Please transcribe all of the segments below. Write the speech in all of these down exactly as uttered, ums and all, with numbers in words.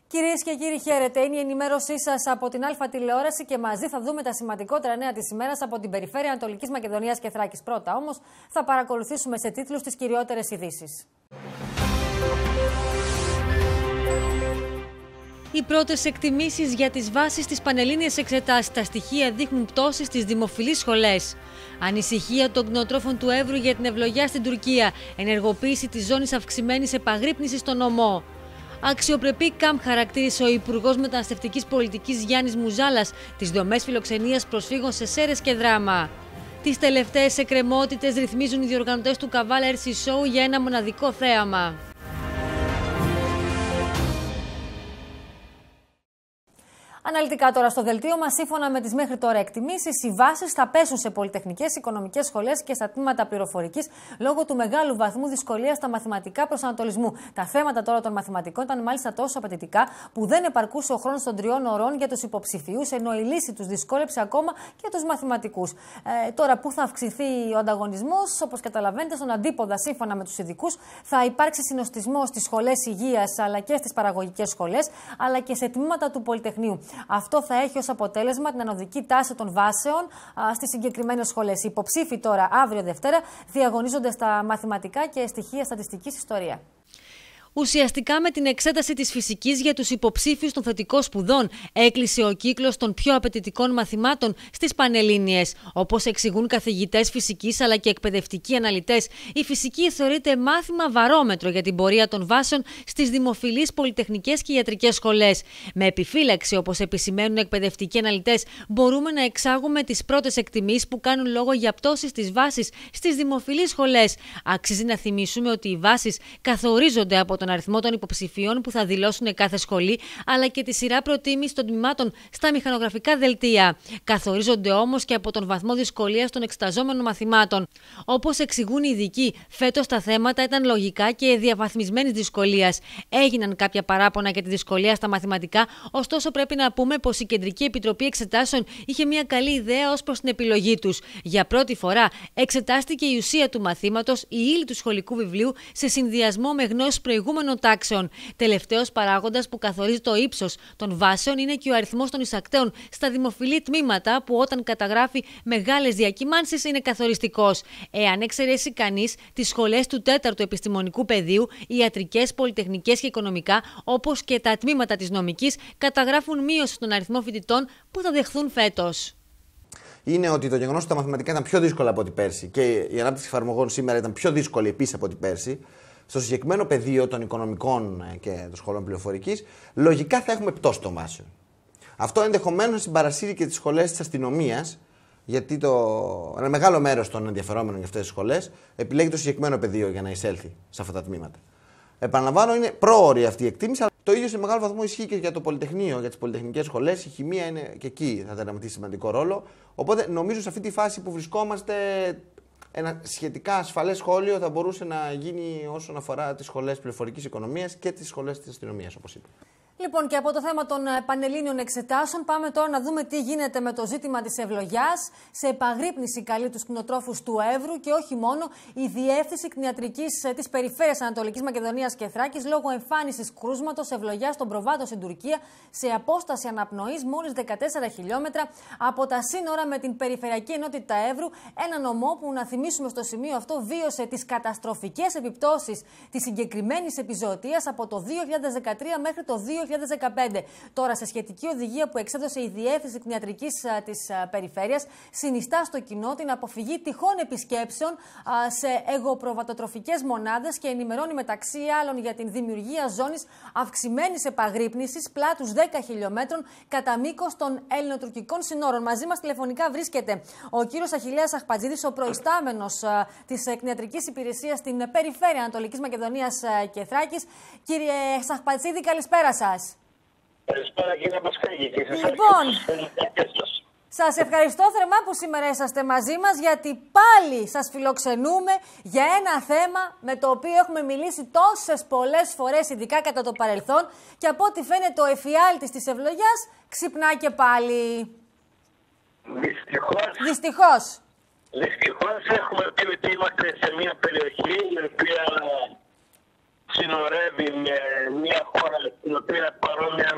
Κυρίες και κύριοι, χαίρετε. Είναι η ενημέρωσή σας από την Α τηλεόραση και μαζί θα δούμε τα σημαντικότερα νέα της ημέρας από την περιφέρεια Ανατολικής Μακεδονίας και Θράκης. Πρώτα όμως θα παρακολουθήσουμε σε τίτλους τις κυριότερες ειδήσεις. Οι πρώτες εκτιμήσεις για τις βάσεις της πανελλήνιες εξετάσεις. Τα στοιχεία δείχνουν πτώση στις δημοφιλείς σχολές. Ανησυχία των κτηνοτρόφων του Εύρου για την ευλογιά στην Τουρκία. Ενεργοποίηση της ζώνης αυξημένης επαγρύπνησης στον νομό. Αξιοπρεπή ΚΑΜ χαρακτήρισε ο Υπουργός Μεταναστευτικής Πολιτικής Γιάννης Μουζάλας τις δομές φιλοξενίας προσφύγων σε Σέρρες και Δράμα. Τις τελευταίες εκκρεμότητες ρυθμίζουν οι διοργανωτές του Καβάλα Ερ Σι Show για ένα μοναδικό θέαμα. Αναλυτικά τώρα στο δελτίο μας, σύμφωνα με τις μέχρι τώρα εκτιμήσεις, οι βάσεις θα πέσουν σε πολυτεχνικές, οικονομικές σχολές και στα τμήματα πληροφορικής λόγω του μεγάλου βαθμού δυσκολίας στα μαθηματικά προσανατολισμού. Τα θέματα τώρα των μαθηματικών ήταν μάλιστα τόσο απαιτητικά που δεν επαρκούσε ο χρόνος των τριών ωρών για τους υποψηφίους, ενώ η λύση τους δυσκόλεψε ακόμα και τους μαθηματικούς. Ε, τώρα, πού θα αυξηθεί ο ανταγωνισμός, όπως καταλαβαίνετε, στον αντίποδα, σύμφωνα με τους ειδικούς, θα υπάρξει συνοστισμός στις σχολές υγείας αλλά και στις παραγωγικές σχολές, αλλά και σε τμήματα του Πολυτεχνείου. Αυτό θα έχει ως αποτέλεσμα την ανωδική τάση των βάσεων στις συγκεκριμένες σχολές. Οι υποψήφοι τώρα, αύριο Δευτέρα, διαγωνίζονται στα μαθηματικά και στοιχεία στατιστικής ιστορία. Ουσιαστικά, με την εξέταση της φυσικής για τους υποψήφιους των θετικών σπουδών, έκλεισε ο κύκλος των πιο απαιτητικών μαθημάτων στις πανελλήνιες. Όπως εξηγούν καθηγητές φυσικής αλλά και εκπαιδευτικοί αναλυτές, η φυσική θεωρείται μάθημα βαρόμετρο για την πορεία των βάσεων στις δημοφιλείς πολυτεχνικές και ιατρικές σχολές. Με επιφύλαξη, όπως επισημαίνουν εκπαιδευτικοί αναλυτές, μπορούμε να εξάγουμε τις πρώτες εκτιμήσεις που κάνουν λόγο για πτώσεις της βάσης στις δημοφιλείς σχολές. Αξίζει να θυμίσουμε ότι οι βάσεις καθορίζονται από τον αριθμό των υποψηφίων που θα δηλώσουν κάθε σχολή, αλλά και τη σειρά προτίμησης των τμήματων στα μηχανογραφικά δελτία. Καθορίζονται όμως και από τον βαθμό δυσκολίας των εξεταζόμενων μαθημάτων. Όπως εξηγούν οι ειδικοί, φέτος τα θέματα ήταν λογικά και διαβαθμισμένης δυσκολίας. Έγιναν κάποια παράπονα για τη δυσκολία στα μαθηματικά, ωστόσο πρέπει να πούμε πως η Κεντρική Επιτροπή Εξετάσεων είχε μια καλή ιδέα ως προς την επιλογή τους. Για πρώτη φορά εξετάστηκε η ουσία του μαθήματος, η ύλη του σχολικού βιβλίου, σε συνδυασμό με γνώσεις προηγούμενων τάξεων. Τελευταίος παράγοντας που καθορίζει το ύψος των βάσεων είναι και ο αριθμός των εισακτέων στα δημοφιλή τμήματα, που όταν καταγράφει μεγάλες διακυμάνσεις είναι καθοριστικός. Εάν εξαιρέσει κανείς τις σχολές του τέταρτου επιστημονικού πεδίου, οι ιατρικές, πολυτεχνικές και οικονομικά, όπως και τα τμήματα της νομικής, καταγράφουν μείωση στον αριθμό φοιτητών που θα δεχθούν φέτος. Είναι ότι το γεγονός ότι τα μαθηματικά ήταν πιο δύσκολα από ό,τι πέρσι και η ανάπτυξη εφαρμογών σήμερα ήταν πιο δύσκολη επίσης από ό,τι πέρσι. Στο συγκεκριμένο πεδίο των οικονομικών και των σχολών πληροφορικής, λογικά θα έχουμε πτώση των βάσεων. Αυτό ενδεχομένως συμπαρασύρει και τις σχολές της αστυνομίας, γιατί το... ένα μεγάλο μέρος των ενδιαφερόμενων για αυτές τις σχολές επιλέγει το συγκεκριμένο πεδίο για να εισέλθει σε αυτά τα τμήματα. Επαναλαμβάνω, είναι πρόωρη αυτή η εκτίμηση, αλλά το ίδιο σε μεγάλο βαθμό ισχύει και για το Πολυτεχνείο, για τις πολυτεχνικές σχολές. Η χημεία είναι και εκεί θα δραματίσει σημαντικό ρόλο. Οπότε νομίζω σε αυτή τη φάση που βρισκόμαστε, ένα σχετικά ασφαλές σχόλιο θα μπορούσε να γίνει όσον αφορά τις σχολές πληροφορικής οικονομίας και τις σχολές της αστυνομίας, όπως είπα. Λοιπόν, και από το θέμα των πανελλήνιων εξετάσεων, πάμε τώρα να δούμε τι γίνεται με το ζήτημα της ευλογιάς. Σε επαγρύπνηση καλεί τους κτηνοτρόφους του Εύρου και όχι μόνο η Διεύθυνση Κτηνιατρικής της Περιφέρειας Ανατολικής Μακεδονίας και Θράκης λόγω εμφάνισης κρούσματος ευλογιάς των προβάτων στην Τουρκία σε απόσταση αναπνοής μόλις δεκατέσσερα χιλιόμετρα από τα σύνορα με την Περιφερειακή Ενότητα Εύρου. Ένα νομό που, να θυμίσουμε στο σημείο αυτό, βίωσε τις καταστροφικές επιπτώσεις της συγκεκριμένης επιζωοτίας από το δύο χιλιάδες δεκατρία μέχρι το δύο χιλιάδες δεκαπέντε. Τώρα, σε σχετική οδηγία που εξέδωσε η Διεύθυνση Κτηνιατρικής της Περιφέρειας, συνιστά στο κοινό την αποφυγή τυχών επισκέψεων σε εγωπροβατοτροφικές μονάδες και ενημερώνει μεταξύ άλλων για την δημιουργία ζώνης αυξημένης επαγρύπνησης πλάτους δέκα χιλιόμετρων κατά μήκος των ελληνοτουρκικών συνόρων. Μαζί μας τηλεφωνικά βρίσκεται ο κύριος Αχιλλέας Αχπατζίδης, ο προϊστάμενος της Κτηνιατρικής Υπηρεσίας στην Περιφέρεια Ανατολικής Μακεδονίας και Θράκης. Κύριε Αχπατζίδη, καλησπέρα σας. Καλησπέρα κύριε Πασχάκη. Λοιπόν, σας ευχαριστώ θερμά που σήμερα είσαστε μαζί μας, γιατί πάλι σας φιλοξενούμε για ένα θέμα με το οποίο έχουμε μιλήσει τόσες πολλές φορές, ειδικά κατά το παρελθόν, και από ό,τι φαίνεται ο εφιάλτης της ευλογιάς ξυπνά και πάλι. Δυστυχώς. Δυστυχώς. Δυστυχώς έχουμε πει ότι είμαστε σε μια περιοχή η οποία συνορεύει με μια χώρα στην οποία παρόμοια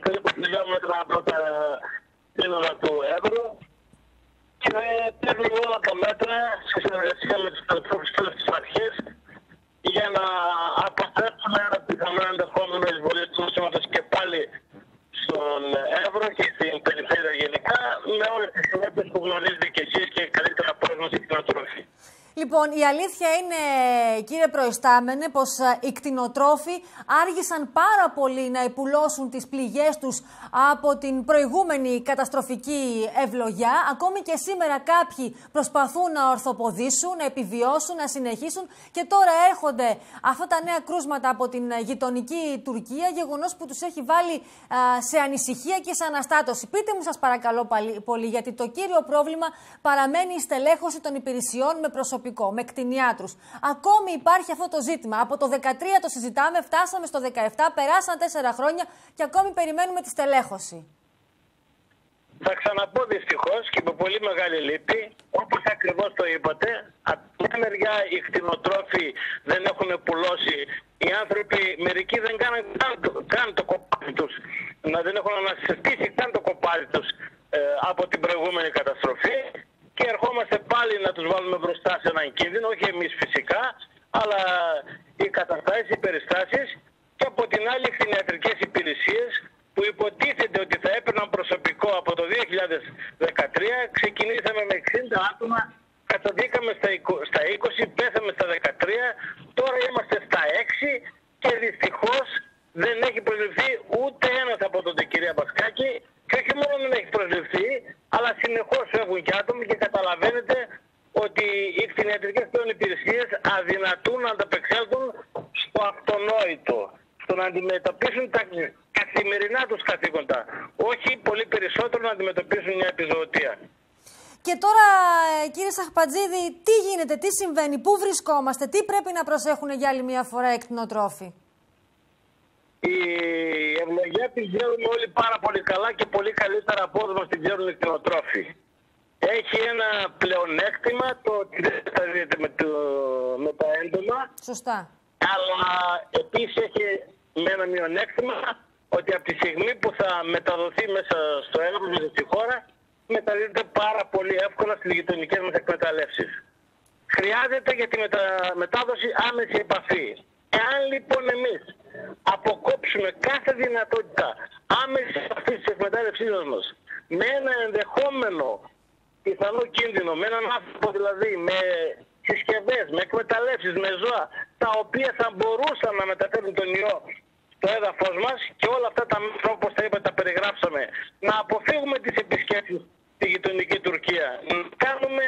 περίπου χιλιόμετρα από τα σύνορα του Εύρου και παίρνουμε όλα τα μέτρα σε συνεργασία με τις πολιτικές αρχές για να αποφεύγουμε ένα πιθανό ενδεχόμενο εισβολή του νοσήματος και πάλι στον Εύρο και στην περιφέρεια γενικά, με όλες τις συνέπειες που γνωρίζετε και εσείς και καλύτερα από όλους οι κτηνοτρόφοι. Λοιπόν, η αλήθεια είναι, κύριε Προϊστάμενε, πως οι κτηνοτρόφοι άργησαν πάρα πολύ να υπουλώσουν τις πληγές τους από την προηγούμενη καταστροφική ευλογιά. Ακόμη και σήμερα κάποιοι προσπαθούν να ορθοποδήσουν, να επιβιώσουν, να συνεχίσουν και τώρα έρχονται αυτά τα νέα κρούσματα από την γειτονική Τουρκία, γεγονός που τους έχει βάλει α, σε ανησυχία και σε αναστάτωση. Πείτε μου σας παρακαλώ πολύ, γιατί το κύριο πρόβλημα παραμένει η στελέχωση των υπηρεσιών με προσωπικό, με κτηνιάτρους. Ακόμη υπάρχει αυτό το ζήτημα. Από το δεκατρία το συζητάμε, φτάσαμε στο δεκαεπτά, περάσαν τέσσερα χρόνια και ακόμη περιμένουμε τη στελέχωση. Θα ξαναπώ δυστυχώς και με πολύ μεγάλη λύπη, όπως ακριβώς το είπατε, από μια μεριά οι κτηνοτρόφοι δεν έχουν πουλώσει. Οι άνθρωποι, μερικοί δεν κάνουν καν, καν το κοπάδι τους, να δεν έχουν ανασυστήσει καν το κοπάδι τους ε, από την προηγούμενη καταστροφή. Και ερχόμαστε πάλι να τους βάλουμε μπροστά σε έναν κίνδυνο, όχι εμείς φυσικά, αλλά οι καταστάσεις, οι περιστάσεις και από την άλλη οι κτηνιατρικές υπηρεσίες που υποτίθεται ότι θα έπαιρναν προσωπικό από το δύο χιλιάδες δεκατρία, ξεκινήσαμε με εξήντα άτομα, καταδίκαμε στα είκοσι, πέσαμε στα δεκατρία, τώρα είμαστε στα έξι και δυστυχώς δεν έχει προσληφθεί ούτε ένας από τον κυρία Μπασκάκη. Και όχι μόνο δεν έχει προσληφθεί, αλλά συνεχώς φεύγουν και άτομοι και καταλαβαίνετε ότι οι κτηνιατρικές πλέον υπηρεσίες αδυνατούν να ανταπεξέλθουν στο αυτονόητο, στο να αντιμετωπίσουν τα καθημερινά τους καθήκοντα, όχι πολύ περισσότερο να αντιμετωπίσουν μια επιζωοτία. Και τώρα, κύριε Σαχπατζίδη, τι γίνεται, τι συμβαίνει, πού βρισκόμαστε, τι πρέπει να προσέχουν για άλλη μια φορά οι κτηνοτρόφοι? Η ευλογία την ξέρουμε όλοι πάρα πολύ καλά και πολύ καλύτερα από όλους μας την ξέρουν οι κτηνοτρόφοι. Έχει ένα πλεονέκτημα, το ότι δεν θα δείτε με, το, με τα έντονα. Σωστά. Αλλά επίσης έχει με ένα μειονέκτημα ότι από τη στιγμή που θα μεταδοθεί μέσα στο έδαφος, μέσα στη χώρα, μεταδίδεται πάρα πολύ εύκολα στις γειτονικές μας εκμεταλλεύσεις. Χρειάζεται για τη μετα... μετάδοση άμεση επαφή. Εάν λοιπόν εμείς αποκόψουμε κάθε δυνατότητα άμεση επαφή της εκμετάλλευσής μας με ένα ενδεχόμενο πιθανό κίνδυνο, με έναν άνθρωπο δηλαδή, με συσκευές, με εκμεταλλεύσεις, με ζώα, τα οποία θα μπορούσαν να μεταφέρουν τον ιό στο έδαφος μας και όλα αυτά τα μέτρα, όπως τα είπα, τα περιγράψαμε, να αποφύγουμε τις επισκέψεις στη γειτονική Τουρκία, να, κάνουμε,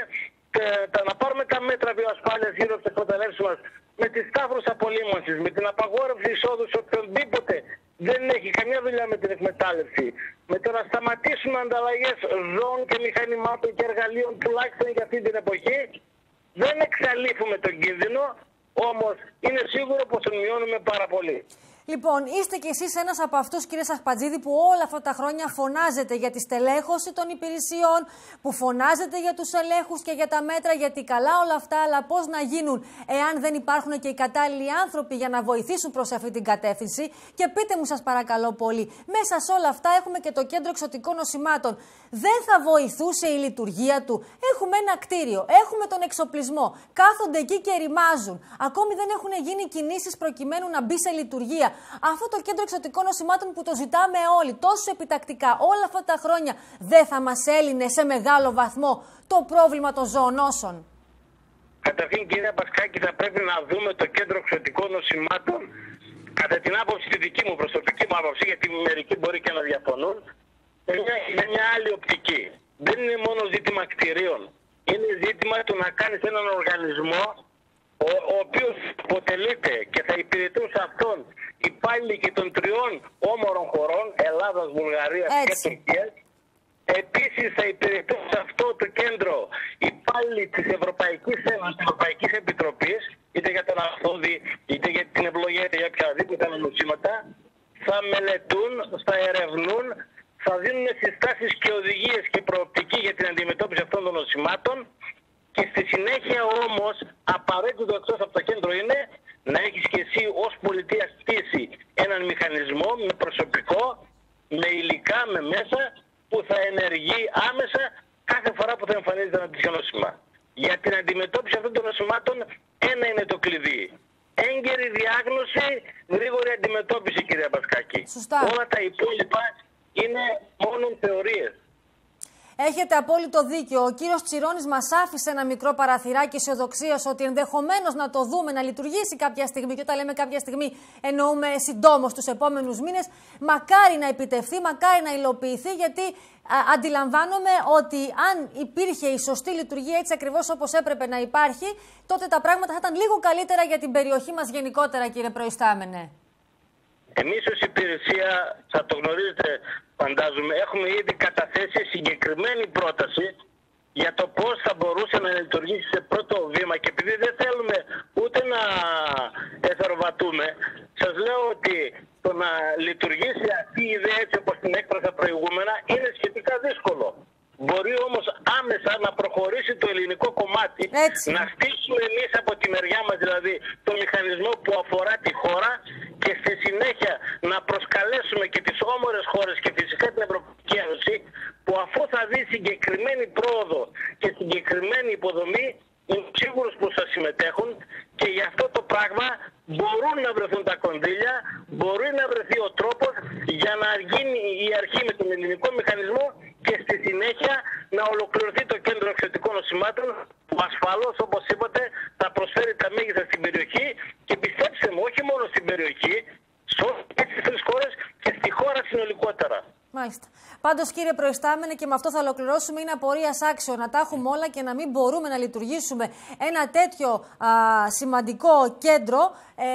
να πάρουμε τα μέτρα βιοασφάλειας γύρω από τις εκμεταλλεύσεις μας, με τις τάφρους απολύμωσης, με την απαγόρευση εισόδου σε οποιονδήποτε δεν έχει καμιά δουλειά με την εκμετάλλευση, με το να σταματήσουμε ανταλλαγές ζώων και μηχανημάτων και εργαλείων τουλάχιστον για αυτή την εποχή, δεν εξαλείφουμε τον κίνδυνο, όμως είναι σίγουρο πως τον μειώνουμε πάρα πολύ. Λοιπόν, είστε κι εσείς ένας από αυτούς, κύριε Σαχπατζίδη, που όλα αυτά τα χρόνια φωνάζετε για τη στελέχωση των υπηρεσιών, που φωνάζετε για τους ελέγχους και για τα μέτρα, γιατί καλά όλα αυτά, αλλά πώς να γίνουν εάν δεν υπάρχουν και οι κατάλληλοι άνθρωποι για να βοηθήσουν προς αυτή την κατεύθυνση. Και πείτε μου σας παρακαλώ πολύ, μέσα σε όλα αυτά έχουμε και το Κέντρο Εξωτικών Νοσημάτων. Δεν θα βοηθούσε η λειτουργία του? Έχουμε ένα κτίριο, έχουμε τον εξοπλισμό, κάθονται εκεί και ρημάζουν. Ακόμη δεν έχουν γίνει κινήσεις προκειμένου να μπει σε λειτουργία. Αυτό το Κέντρο Εξωτικών Νοσημάτων που το ζητάμε όλοι τόσο επιτακτικά όλα αυτά τα χρόνια, δεν θα μας έλυνε σε μεγάλο βαθμό το πρόβλημα των ζωονόσων? Καταρχήν, κυρία Μπασκάκη, θα πρέπει να δούμε το Κέντρο Εξωτικών Νοσημάτων κατά την άποψη, τη δική μου προσωπική μου άποψη, γιατί μερικοί μπορεί και να διαφωνούν, με μια άλλη οπτική. Δεν είναι μόνο ζήτημα κτηρίων. Είναι ζήτημα του να κάνεις έναν οργανισμό ο, ο οποίος αποτελείται και θα υπηρετούν σε αυτόν υπάλληλοι και των τριών όμορων χωρών, Ελλάδας, Βουλγαρίας και Τουρκίας. Επίσης θα υπηρετούν σε αυτό το κέντρο υπάλληλοι της Ευρωπαϊκής Ένωσης, της Ευρωπαϊκής Επιτροπής, είτε για τον Αυθόδη, είτε για την ευλογία, είτε για οποιαδήποτε άλλα νοσήματα. Θα μελετούν, θα ερευνούν, θα δίνουν συστάσεις και οδηγίες και προοπτική για την αντιμετώπιση αυτών των νοσημάτων. Και στη συνέχεια όμως, απαραίτητο εκτός από το κέντρο είναι να έχεις και εσύ ως πολιτεία στήσει έναν μηχανισμό με προσωπικό, με υλικά, με μέσα που θα ενεργεί άμεσα κάθε φορά που θα εμφανίζεται ένα τέτοιο νόσημα. Για την αντιμετώπιση αυτών των νοσημάτων ένα είναι το κλειδί. Έγκαιρη διάγνωση, γρήγορη αντιμετώπιση, κυρία Μπασκάκη. Σωστά. Όλα τα υπόλοιπα είναι μόνο θεωρίες. Έχετε απόλυτο δίκιο. Ο κύριος Τσιρόνης μας άφησε ένα μικρό παραθυράκι αισιοδοξίας ότι ενδεχομένως να το δούμε να λειτουργήσει κάποια στιγμή. Και όταν λέμε κάποια στιγμή, εννοούμε συντόμως τους επόμενους μήνες. Μακάρι να επιτευχθεί, μακάρι να υλοποιηθεί, γιατί α, αντιλαμβάνομαι ότι αν υπήρχε η σωστή λειτουργία έτσι ακριβώς όπως έπρεπε να υπάρχει, τότε τα πράγματα θα ήταν λίγο καλύτερα για την περιοχή μας γενικότερα, κύριε Προϊστάμενε. Εμείς ως υπηρεσία, θα το γνωρίζετε φαντάζομαι, έχουμε ήδη καταθέσει συγκεκριμένη πρόταση για το πώς θα μπορούσε να λειτουργήσει σε πρώτο βήμα, και επειδή δεν θέλουμε ούτε να εθαρροβατούμε, σας λέω ότι το να λειτουργήσει αυτή η ιδέα έτσι όπως την έκφρασα προηγούμενα είναι σχετικά δύσκολο. Μπορεί όμως άμεσα να προχωρήσει το ελληνικό κομμάτι, έτσι. Να στήσουμε εμείς από τη μεριά μας δηλαδή το μηχανισμό που αφορά τη χώρα, και στη συνέχεια να προσκαλέσουμε και τις όμορες χώρες και φυσικά την Ευρωπαϊκή Ένωση, που αφού θα δει συγκεκριμένη πρόοδο και συγκεκριμένη υποδομή, είμαι σίγουρος που θα συμμετέχουν, και γι' αυτό το πράγμα μπορούν να βρεθούν τα κονδύλια, μπορεί να βρεθεί ο τρόπος για να γίνει η αρχή με τον ελληνικό μηχανισμό και στη συνέχεια να ολοκληρωθεί το κέντρο εξωτικών νοσημάτων, που ασφαλώς, όπως είπατε, θα προσφέρει τα μέγιστα στην περιοχή, και πιστέψτε μου, όχι μόνο στην περιοχή, σε όλες τις τρεις χώρες και στη χώρα συνολικότερα. Μάλιστα. Πάντως, κύριε Προϊστάμενε, και με αυτό θα ολοκληρώσουμε, είναι απορίας άξιο να τα έχουμε όλα και να μην μπορούμε να λειτουργήσουμε ένα τέτοιο α, σημαντικό κέντρο ε,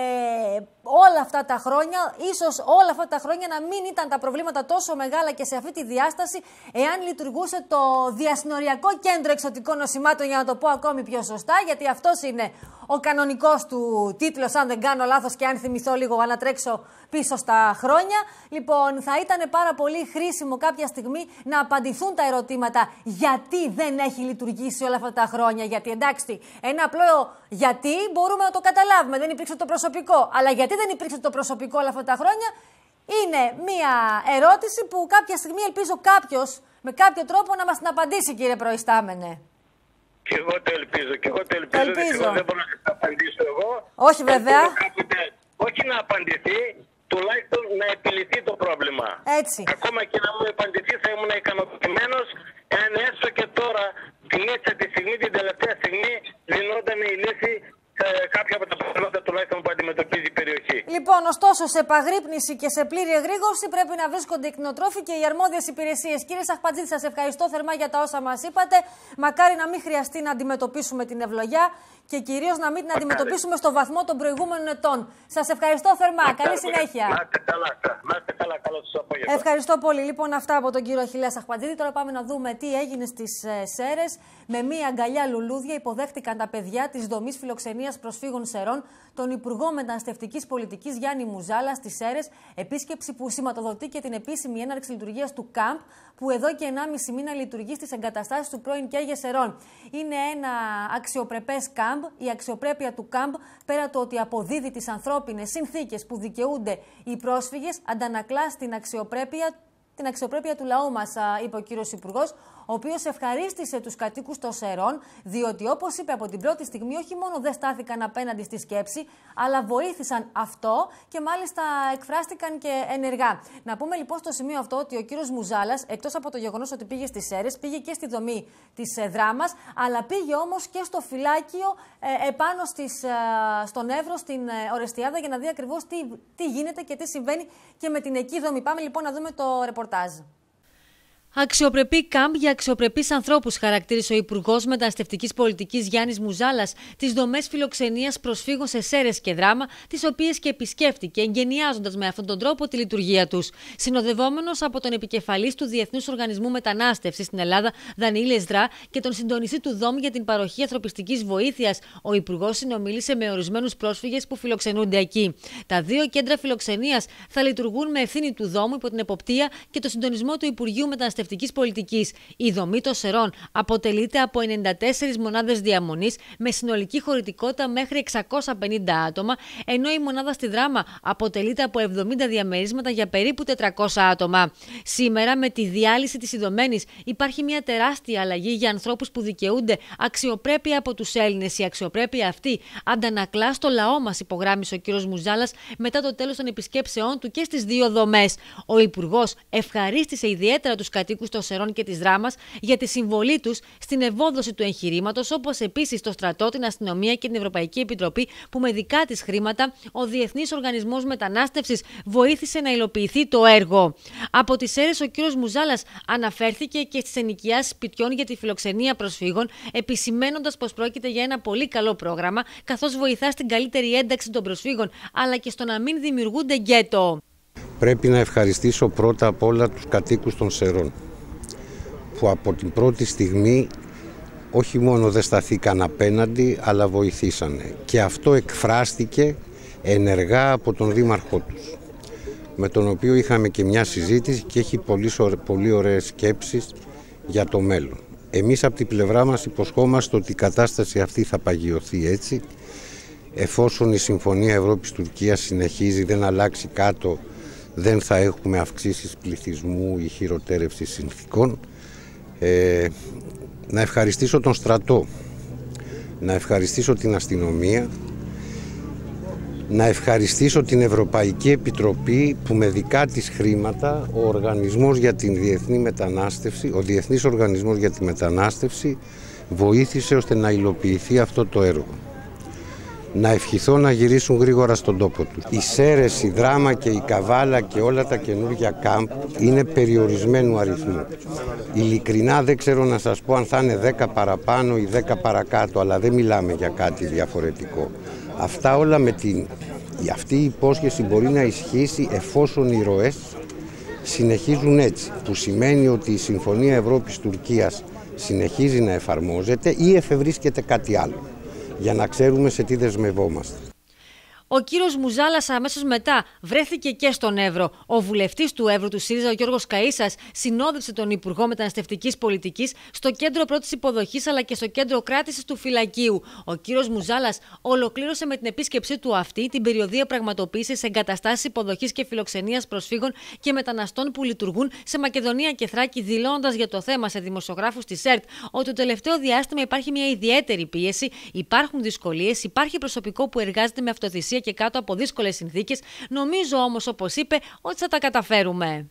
όλα αυτά τα χρόνια. Ίσως όλα αυτά τα χρόνια να μην ήταν τα προβλήματα τόσο μεγάλα και σε αυτή τη διάσταση, εάν λειτουργούσε το διασυνοριακό κέντρο εξωτικών νοσημάτων, για να το πω ακόμη πιο σωστά, γιατί αυτός είναι ο κανονικός του τίτλος, αν δεν κάνω λάθος και αν θυμηθώ λίγο, να τρέξω πίσω στα χρόνια. Λοιπόν, θα ήταν πάρα πολύ χρήσιμο κάποια στιγμή να απαντηθούν τα ερωτήματα γιατί δεν έχει λειτουργήσει όλα αυτά τα χρόνια. Γιατί εντάξει, ένα απλό γιατί μπορούμε να το καταλάβουμε, δεν υπήρξε το προσωπικό. Αλλά γιατί δεν υπήρξε το προσωπικό όλα αυτά τα χρόνια, είναι μία ερώτηση που κάποια στιγμή ελπίζω κάποιος με κάποιο τρόπο να μας την απαντήσει, κύριε Προϊστάμενε. Και εγώ το ελπίζω, και εγώ το ελπίζω. ελπίζω. Δεν μπορώ να απαντήσω εγώ. Όχι βέβαια. Κάποτε, όχι να απαντηθεί, τουλάχιστον να επιληθεί το πρόβλημα. Έτσι. Ακόμα και να μου απαντηθεί θα ήμουν ικανοποιημένος, εάν έστω και τώρα, την ίσα τη στιγμή, την τελευταία στιγμή, δινόταν η λύση σε κάποια από τα προβλήματα τουλάχιστον που αντιμετωπίζει η περιοχή. Λοιπόν, ωστόσο, σε επαγρύπνηση και σε πλήρη εγρήγορση πρέπει να βρίσκονται οι κτηνοτρόφοι και οι αρμόδιες υπηρεσίες. Κύριε Σαχπατζίδη, σας ευχαριστώ θερμά για τα όσα μας είπατε. Μακάρι να μην χρειαστεί να αντιμετωπίσουμε την ευλογιά και κυρίως να μην την αντιμετωπίσουμε στο βαθμό των προηγούμενων ετών. Σας ευχαριστώ θερμά. Μακάρι. Καλή συνέχεια. Να είστε καλά, να είστε καλά. Καλό σας απόγευμα. Ευχαριστώ πολύ. Λοιπόν, αυτά από τον κύριο Αχιλλέα Σαχπατζίδη. Τώρα πάμε να δούμε τι έγινε στις ε, Σέρρες. Με μία αγκαλιά λουλούδια υποδέχτηκαν τα παιδιά της δομής φιλοξενίας προσφύγων Σερών τον Υπουργό Μεταναστευτικής Πολιτικής Γιάννη Μουζάλα στις Σέρρες. Επίσκεψη που σηματοδοτεί και την επίσημη έναρξη λειτουργίας του ΚΑΜΠ, που εδώ και ενάμιση μήνα λειτουργεί στις εγκαταστάσεις του πρώην Καίγε Σερών. Είναι ένα αξιοπρεπές ΚΑΜΠ. Η αξιοπρέπεια του ΚΑΜΠ, πέρα το ότι αποδίδει τις ανθρώπινες συνθήκες που δικαιούνται οι πρόσφυγες, αντανακλά στην αξιοπρέπεια, την αξιοπρέπεια του λαού μας, είπε ο κύριος Υπουργός, ο οποίος ευχαρίστησε τους κατοίκους των Σερών, διότι όπως είπε από την πρώτη στιγμή, όχι μόνο δεν στάθηκαν απέναντι στη σκέψη, αλλά βοήθησαν αυτό και μάλιστα εκφράστηκαν και ενεργά. Να πούμε λοιπόν στο σημείο αυτό ότι ο κύριος Μουζάλας, εκτός από το γεγονός ότι πήγε στις Σέρρες, πήγε και στη δομή της ε, Δράμας, αλλά πήγε όμως και στο φυλάκιο ε, επάνω στις, ε, στον Εύρο, στην ε, Ορεστιάδα, για να δει ακριβώς τι, τι γίνεται και τι συμβαίνει και με την εκεί δομή. Πάμε λοιπόν να δούμε το ρεπορτάζ. Αξιοπρεπή κάμπ για αξιοπρεπείς ανθρώπους, χαρακτήρισε ο Υπουργός Μεταναστευτικής Πολιτικής Γιάννης Μουζάλας τις δομές φιλοξενίας προσφύγων σε Σέρρες και Δράμα, τις οποίες και επισκέφτηκε, εγκαινιάζοντας με αυτόν τον τρόπο τη λειτουργία τους. Συνοδευόμενος από τον επικεφαλής του Διεθνούς Οργανισμού Μετανάστευσης στην Ελλάδα, Δανιήλ Εσδρά, και τον συντονιστή του ΔΟΜ για την παροχή ανθρωπιστικής βοήθειας, ο Υπουργός συνομίλησε με ορισμένους πρόσφυγες που φιλοξενούνται εκεί. Τα δύο κέντρα φιλοξενίας θα λειτουργούν με ευθύνη του ΔΟΜ υπό την εποπτεία και το συντονισμό του Υπουργείου Μεταναστευτικής μεταναστευτικής πολιτικής. Η δομή των Σερών αποτελείται από ενενήντα τέσσερις μονάδες διαμονής με συνολική χωρητικότητα μέχρι εξακόσια πενήντα άτομα, ενώ η μονάδα στη Δράμα αποτελείται από εβδομήντα διαμερίσματα για περίπου τετρακόσια άτομα. Σήμερα, με τη διάλυση της Ιδωμένης, υπάρχει μια τεράστια αλλαγή για ανθρώπους που δικαιούνται αξιοπρέπεια από τους Έλληνες. Η αξιοπρέπεια αυτή αντανακλά στο λαό μας, υπογράμμισε ο κύριος Μουζάλας μετά το τέλος των επισκέψεών του και στις δύο δομές. Ο Υπουργός ευχαρίστησε ιδιαίτερα τους κατοίκους των Σερών και της Δράμας για τη συμβολή τους στην ευόδοση του εγχειρήματος, όπως επίσης το στρατό, την αστυνομία και την Ευρωπαϊκή Επιτροπή, που με δικά της χρήματα ο Διεθνής Οργανισμός Μετανάστευσης βοήθησε να υλοποιηθεί το έργο. Από τις Σέρρες, ο κύριος Μουζάλας αναφέρθηκε και στις ενοικιάσεις σπιτιών για τη φιλοξενία προσφύγων, επισημαίνοντας πως πρόκειται για ένα πολύ καλό πρόγραμμα, καθώς βοηθά στην καλύτερη ένταξη των προσφύγων, αλλά και στο να μην δημιουργούνται γκέτο. Πρέπει να ευχαριστήσω πρώτα απ' όλα τους κατοίκους των Σερών, που από την πρώτη στιγμή όχι μόνο δεν σταθήκαν απέναντι, αλλά βοηθήσανε. Και αυτό εκφράστηκε ενεργά από τον δήμαρχό τους, με τον οποίο είχαμε και μια συζήτηση και έχει πολύ, πολύ ωραίες σκέψεις για το μέλλον. Εμείς από την πλευρά μας υποσχόμαστε ότι η κατάσταση αυτή θα παγιωθεί έτσι, εφόσον η Συμφωνία Ευρώπης-Τουρκίας συνεχίζει, δεν αλλάξει κάτω, δεν θα έχουμε αυξήσεις πληθυσμού ή χειροτέρευση συνθήκων. Ε, να ευχαριστήσω τον στρατό, να ευχαριστήσω την αστυνομία, να ευχαριστήσω την Ευρωπαϊκή Επιτροπή που με δικά της χρήματα ο Οργανισμός για την Διεθνή Μετανάστευση, ο Διεθνής Οργανισμός για τη Μετανάστευση βοήθησε ώστε να υλοποιηθεί αυτό το έργο. Να ευχηθώ να γυρίσουν γρήγορα στον τόπο τους. Οι Σέρρες, η Δράμα και η Καβάλα και όλα τα καινούργια κάμπ είναι περιορισμένου αριθμού. Ειλικρινά δεν ξέρω να σας πω αν θα είναι δέκα παραπάνω ή δέκα παρακάτω, αλλά δεν μιλάμε για κάτι διαφορετικό. Αυτά όλα με την... Αυτή η υπόσχεση μπορεί να ισχύσει εφόσον οι ροές συνεχίζουν έτσι, που σημαίνει ότι η Συμφωνία Ευρώπης-Τουρκίας συνεχίζει να εφαρμόζεται ή εφευρίσκεται κάτι άλλο, για να ξέρουμε σε τι δεσμευόμαστε. Ο κύριος Μουζάλας αμέσως μετά βρέθηκε και στον Εύρο. Ο βουλευτής του Εύρου του ΣΥΡΙΖΑ, ο Γιώργος Καΐσας, συνόδευσε τον Υπουργό Μεταναστευτικής Πολιτικής στο κέντρο πρώτης υποδοχής αλλά και στο κέντρο κράτησης του φυλακίου. Ο κύριος Μουζάλας ολοκλήρωσε με την επίσκεψή του αυτή την περιοδία πραγματοποίησης σε εγκαταστάσεις υποδοχής και φιλοξενίας προσφύγων και μεταναστών που λειτουργούν σε Μακεδονία και Θράκη, δηλώνοντας για το θέμα σε δημοσιογράφους της ΕΡΤ ότι το τελευταίο διάστημα υπάρχει μια ιδιαίτερη πίεση, υπάρχουν δυσκολίες, υπάρχει προσωπικό που εργάζεται με αυτοθυσία και κάτω από δύσκολες συνθήκες. Νομίζω όμως, όπως είπε, ότι θα τα καταφέρουμε.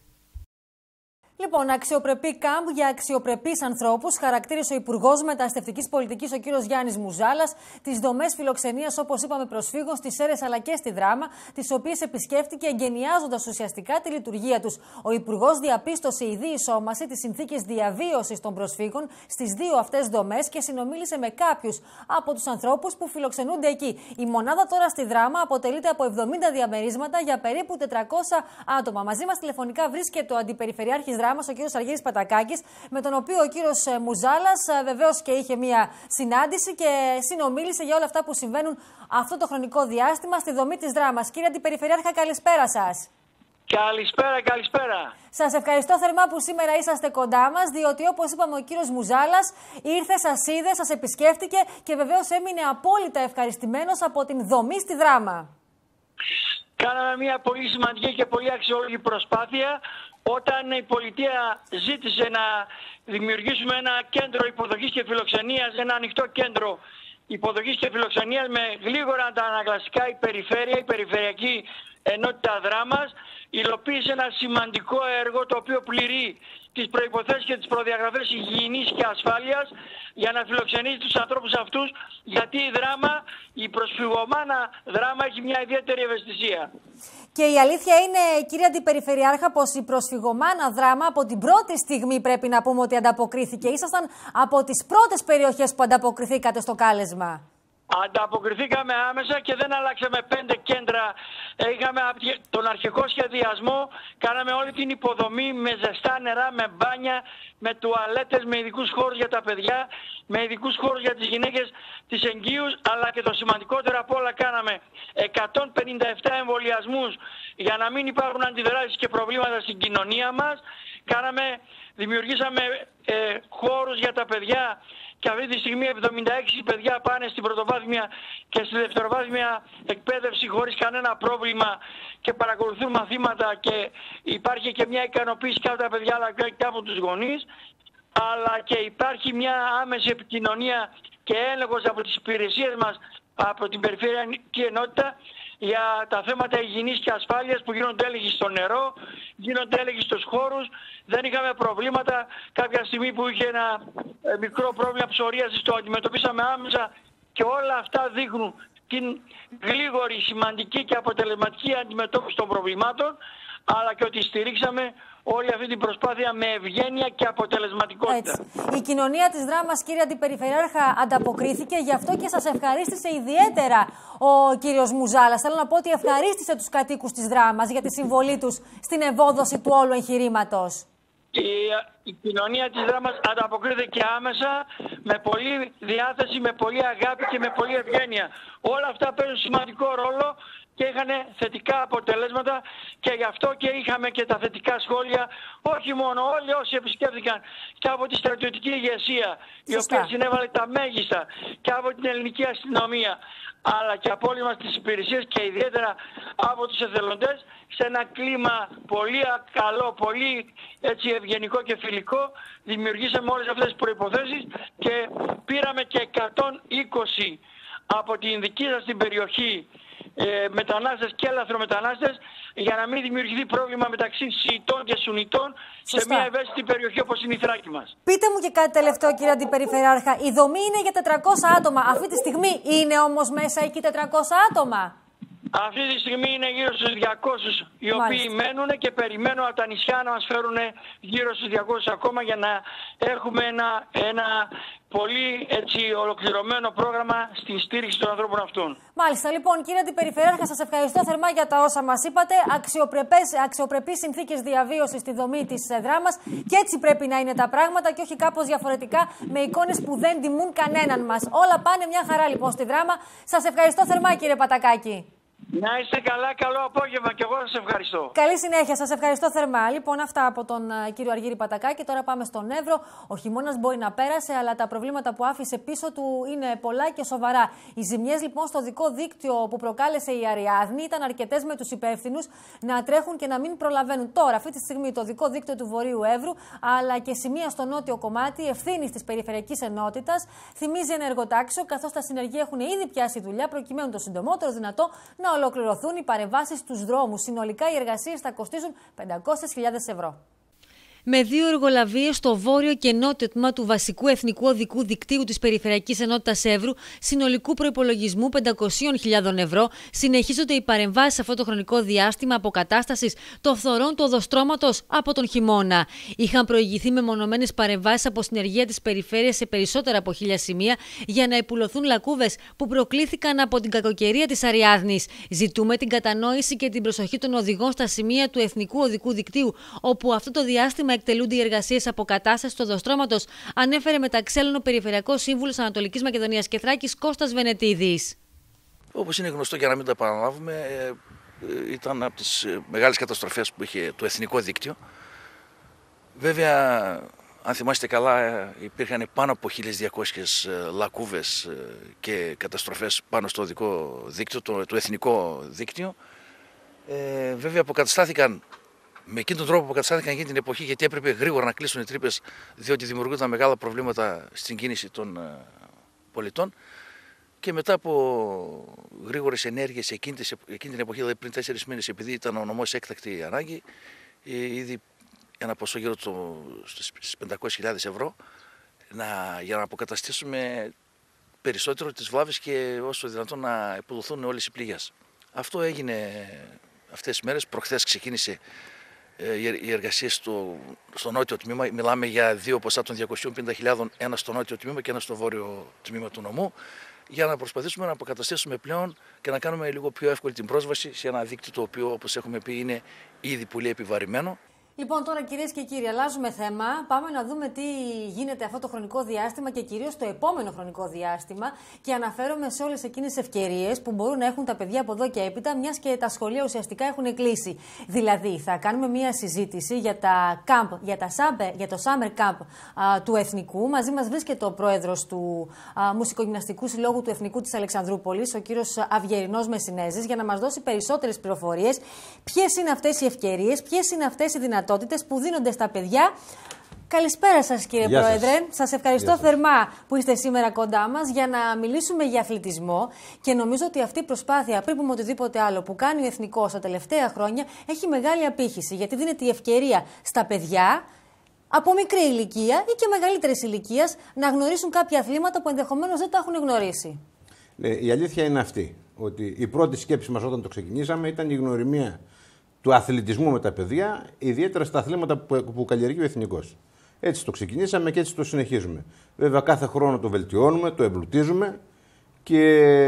Λοιπόν, αξιοπρεπή κάμπ για αξιοπρεπείς ανθρώπους, χαρακτήρισε ο Υπουργός Μεταναστευτικής Πολιτικής, ο κύριος Γιάννης Μουζάλας, τις δομές φιλοξενίας, όπως είπαμε, προσφύγων στις Σέρρες αλλά και στη Δράμα, τις οποίες επισκέφτηκε εγκαινιάζοντας ουσιαστικά τη λειτουργία τους. Ο Υπουργός διαπίστωσε η διεισόμαση τις συνθήκες διαβίωσης των προσφύγων στις δύο αυτές δομές και συνομίλησε με κάποιους από τους ανθρώπους που φιλοξενούνται εκεί. Η μονάδα τώρα στη Δράμα αποτελείται από εβδομήντα διαμερίσματα για περίπου τετρακόσια άτομα. Μαζί μας τηλεφωνικά βρίσκεται ο Αντιπεριφερειάρχης Δράμας, ο κύριος Αργύρης Πατακάκης, με τον οποίο ο κύριος Μουζάλας βεβαίως και είχε μία συνάντηση και συνομίλησε για όλα αυτά που συμβαίνουν αυτό το χρονικό διάστημα στη δομή της Δράμας. Κύριε Αντιπεριφερειάρχα, καλησπέρα σας. Καλησπέρα, καλησπέρα. Σας ευχαριστώ θερμά που σήμερα είσαστε κοντά μας, διότι όπως είπαμε ο κύριος Μουζάλας ήρθε, σας είδε, σας επισκέφτηκε και βεβαίως έμεινε απόλυτα ευχαριστημένος από την δομή στη Δράμα. Κάναμε μια πολύ σημαντική και πολύ αξιόλογη προσπάθεια όταν η πολιτεία ζήτησε να δημιουργήσουμε ένα κέντρο υποδοχής και φιλοξενίας, ένα ανοιχτό κέντρο υποδοχής και φιλοξενίας με γλίγορα αντανακλαστικά η περιφέρεια, η περιφερειακή ενότητα Δράμας, υλοποίησε ένα σημαντικό έργο το οποίο πληρεί τις προϋποθέσεις και τις προδιαγραφές υγιεινής και ασφάλειας για να φιλοξενήσει τους ανθρώπους αυτούς, γιατί η Δράμα, η προσφυγωμάνα Δράμα έχει μια ιδιαίτερη ευαισθησία. Και η αλήθεια είναι, κύριε Αντιπεριφερειάρχα, πως η προσφυγωμάνα Δράμα από την πρώτη στιγμή πρέπει να πούμε ότι ανταποκρίθηκε. Ήσασταν από τις πρώτες περιοχές που ανταποκριθήκατε στο κάλεσμα. Ανταποκριθήκαμε άμεσα και δεν αλλάξαμε πέντε κέντρα. Είχαμε τον αρχικό σχεδιασμό, κάναμε όλη την υποδομή με ζεστά νερά, με μπάνια, με τουαλέτες, με ειδικούς χώρους για τα παιδιά, με ειδικούς χώρους για τις γυναίκες, τις εγκύους, αλλά και το σημαντικότερο από όλα κάναμε εκατόν πενήντα επτά εμβολιασμούς για να μην υπάρχουν αντιδράσεις και προβλήματα στην κοινωνία μας. κάναμε, δημιουργήσαμε ε, χώρους για τα παιδιά και αυτή τη στιγμή εβδομήντα έξι παιδιά πάνε στην πρωτοβάθμια και στη δευτεροβάθμια εκπαίδευση χωρίς κανένα πρόβλημα και παρακολουθούν μαθήματα και υπάρχει και μια ικανοποίηση και από τα παιδιά αλλά και από τους γονείς, αλλά και υπάρχει μια άμεση επικοινωνία και έλεγχος από τις υπηρεσίες μας, από την Περιφερειακή Ενότητα, για τα θέματα υγιεινής και ασφάλειας που γίνονται έλεγχοι στο νερό, γίνονται έλεγχοι στους χώρους. Δεν είχαμε προβλήματα. Κάποια στιγμή που είχε ένα μικρό πρόβλημα ψωρίασης το αντιμετωπίσαμε άμεσα και όλα αυτά δείχνουν την γλίγορη, σημαντική και αποτελεσματική αντιμετώπιση των προβλημάτων, αλλά και ότι στηρίξαμε όλη αυτή την προσπάθεια με ευγένεια και αποτελεσματικότητα. Έτσι. Η κοινωνία της Δράμας, κύριε Αντιπεριφερειάρχα, ανταποκρίθηκε, γι' αυτό και σας ευχαρίστησε ιδιαίτερα ο κύριος Μουζάλας. Θέλω να πω ότι ευχαρίστησε τους κατοίκους της Δράμας για τη συμβολή τους στην ευόδοση του όλου εγχειρήματος. Η, η κοινωνία της Δράμας ανταποκρίθηκε και άμεσα, με πολλή διάθεση, με πολλή αγάπη και με πολλή ευγένεια. Όλα αυτά παίζουν σημαντικό ρόλο και είχαν θετικά αποτελέσματα και γι' αυτό και είχαμε και τα θετικά σχόλια, όχι μόνο όλοι όσοι επισκέφθηκαν, και από τη στρατιωτική ηγεσία, η οποία συνέβαλε τα μέγιστα, και από την ελληνική αστυνομία, αλλά και από όλες μας τις υπηρεσίες και ιδιαίτερα από τους εθελοντές, σε ένα κλίμα πολύ καλό, πολύ έτσι ευγενικό και φιλικό. Δημιουργήσαμε όλες αυτές τις προϋποθέσεις και πήραμε και εκατόν είκοσι από την δική σας την περιοχή ε, μετανάστες και λαθρομετανάστες, για να μην δημιουργηθεί πρόβλημα μεταξύ Σιητών και Σουνιτών. Σωστά. Σε μια ευαίσθητη περιοχή όπως είναι η Θράκη μας. Πείτε μου και κάτι τελευταίο, κύριε Αντιπεριφερειάρχα. Η δομή είναι για τετρακόσια άτομα. Αυτή τη στιγμή είναι όμως μέσα εκεί τετρακόσια άτομα? Αυτή τη στιγμή είναι γύρω στους διακόσιους οι οποίοι Μάλιστα. μένουν και περιμένουν από τα νησιά να μας φέρουν γύρω στους διακόσιους ακόμα, για να έχουμε ένα, ένα πολύ έτσι ολοκληρωμένο πρόγραμμα στην στήριξη των ανθρώπων αυτών. Μάλιστα. Λοιπόν, κύριε Αντιπεριφερειάρχα, σας ευχαριστώ θερμά για τα όσα μας είπατε. Αξιοπρεπές, αξιοπρεπείς συνθήκες διαβίωσης στη δομή της Δράμας, και έτσι πρέπει να είναι τα πράγματα και όχι κάπως διαφορετικά με εικόνες που δεν τιμούν κανέναν μας. Όλα πάνε μια χαρά λοιπόν στη Δράμα. Σας ευχαριστώ θερμά, κύριε Πατακάκη. Να είστε καλά, καλό απόγευμα και εγώ σας ευχαριστώ. Καλή συνέχεια, σας ευχαριστώ θερμά. Λοιπόν, αυτά από τον uh, κύριο Αργύρη Πατακάκη. Τώρα πάμε στον Εύρο. Ο χειμώνας μπορεί να πέρασε, αλλά τα προβλήματα που άφησε πίσω του είναι πολλά και σοβαρά. Οι ζημιές λοιπόν στο δικό δίκτυο που προκάλεσε η Αριάδνη ήταν αρκετές, με τους υπεύθυνους να τρέχουν και να μην προλαβαίνουν. Τώρα, αυτή τη στιγμή, το δικό δίκτυο του Βορείου Εύρου, αλλά και σημεία στο νότιο κομμάτι ευθύνης της Περιφερειακής Ενότητας, θυμίζει ένα εργοτάξιο, καθώς τα συνεργεία έχουν ήδη πιάσει δουλειά προκειμένου το συντομότερο δυνατό να ολοκληρωθούν οι παρεμβάσεις στους δρόμους. Συνολικά οι εργασίες θα κοστίζουν πεντακόσιες χιλιάδες ευρώ. Με δύο εργολαβίες στο βόρειο και νότιο τμήμα του βασικού εθνικού οδικού δικτύου της Περιφερειακής Ενότητας Εύρου, συνολικού προϋπολογισμού πεντακόσιες χιλιάδες ευρώ, συνεχίζονται οι παρεμβάσεις σε αυτό το χρονικό διάστημα αποκατάστασης των φθορών του οδοστρώματος από τον χειμώνα. Είχαν προηγηθεί μεμονωμένες παρεμβάσεις από συνεργεία της περιφέρειας σε περισσότερα από χίλια σημεία για να επουλωθούν λακκούβες που προκλήθηκαν από την κακοκαιρία της Αριάδνης. Ζητούμε την κατανόηση και την προσοχή των οδηγών στα σημεία του εθνικού οδικού δικτύου, όπου αυτό το διάστημα εκτελούνται οι εργασίες αποκατάστασης του οδοστρώματος, ανέφερε μεταξύ άλλων ο Περιφερειακός Σύμβουλος Ανατολικής Μακεδονίας και Θράκης Κώστας Βενετίδης. Όπως είναι γνωστό, για να μην το επαναλάβουμε, ήταν από τις μεγάλες καταστροφές που είχε το εθνικό δίκτυο. Βέβαια, αν θυμάστε καλά, υπήρχαν πάνω από χίλιες διακόσιες λακκούβες και καταστροφές πάνω στο οδικό δίκτυο, το, το εθνικό δίκτυο. Ε, βέβαια, αποκαταστάθηκαν με εκείνον τον τρόπο που αποκαταστάθηκαν εκείνη την εποχή, γιατί έπρεπε γρήγορα να κλείσουν οι τρύπες, διότι δημιουργούνταν μεγάλα προβλήματα στην κίνηση των πολιτών. Και μετά από γρήγορες ενέργειες εκείνη, εκείνη την εποχή, δηλαδή πριν τέσσερις μήνες, επειδή ήταν ο νομός έκτακτη ανάγκη, ήδη ένα ποσό γύρω το, στις πεντακόσιες χιλιάδες ευρώ, να, για να αποκαταστήσουμε περισσότερο τις βλάβες και όσο δυνατόν να επουλωθούν όλες οι πληγές. Αυτό έγινε αυτές τις μέρες. Προχθές ξεκίνησε οι εργασίες στο, στο νότιο τμήμα. Μιλάμε για δύο ποσά των διακοσίων πενήντα χιλιάδων, ένα στο νότιο τμήμα και ένα στο βόρειο τμήμα του νομού, για να προσπαθήσουμε να αποκαταστήσουμε πλέον και να κάνουμε λίγο πιο εύκολη την πρόσβαση σε ένα δίκτυο το οποίο, όπως έχουμε πει, είναι ήδη πολύ επιβαρημένο. Λοιπόν, τώρα κυρίες και κύριοι, αλλάζουμε θέμα. Πάμε να δούμε τι γίνεται αυτό το χρονικό διάστημα και κυρίως το επόμενο χρονικό διάστημα. Και αναφέρομαι σε όλες εκείνες τις ευκαιρίες που μπορούν να έχουν τα παιδιά από εδώ και έπειτα, μιας και τα σχολεία ουσιαστικά έχουν κλείσει. Δηλαδή, θα κάνουμε μια συζήτηση για, τα camp, για, τα summer, για το summer camp α, του Εθνικού. Μαζί μας βρίσκεται ο πρόεδρος του α, Μουσικογυμναστικού Συλλόγου του Εθνικού της Αλεξανδρούπολης, ο κύριος Αυγερινός Μεσσηνέζης, για να μας δώσει περισσότερες πληροφορίες. Ποιες είναι αυτές οι ευκαιρίες, ποιες είναι αυτές οι δυνατότητες που δίνονται στα παιδιά. Καλησπέρα σας, κύριε Γεια Πρόεδρε. σας. Σας ευχαριστώ θερμά που είστε σήμερα κοντά μας για να μιλήσουμε για αθλητισμό και νομίζω ότι αυτή η προσπάθεια, πριν πούμε οτιδήποτε άλλο που κάνει ο Εθνικός τα τελευταία χρόνια, έχει μεγάλη απήχηση, γιατί δίνεται η ευκαιρία στα παιδιά από μικρή ηλικία ή και μεγαλύτερης ηλικίας να γνωρίσουν κάποια αθλήματα που ενδεχομένως δεν τα έχουν γνωρίσει. Ναι, η αλήθεια είναι αυτή, ότι η πρώτη σκέψη μας όταν το ξεκινήσαμε ήταν η γνωριμία του αθλητισμού με τα παιδιά, ιδιαίτερα στα αθλήματα που, που καλλιεργεί ο Εθνικός. Έτσι το ξεκινήσαμε και έτσι το συνεχίζουμε. Βέβαια, κάθε χρόνο το βελτιώνουμε, το εμπλουτίζουμε και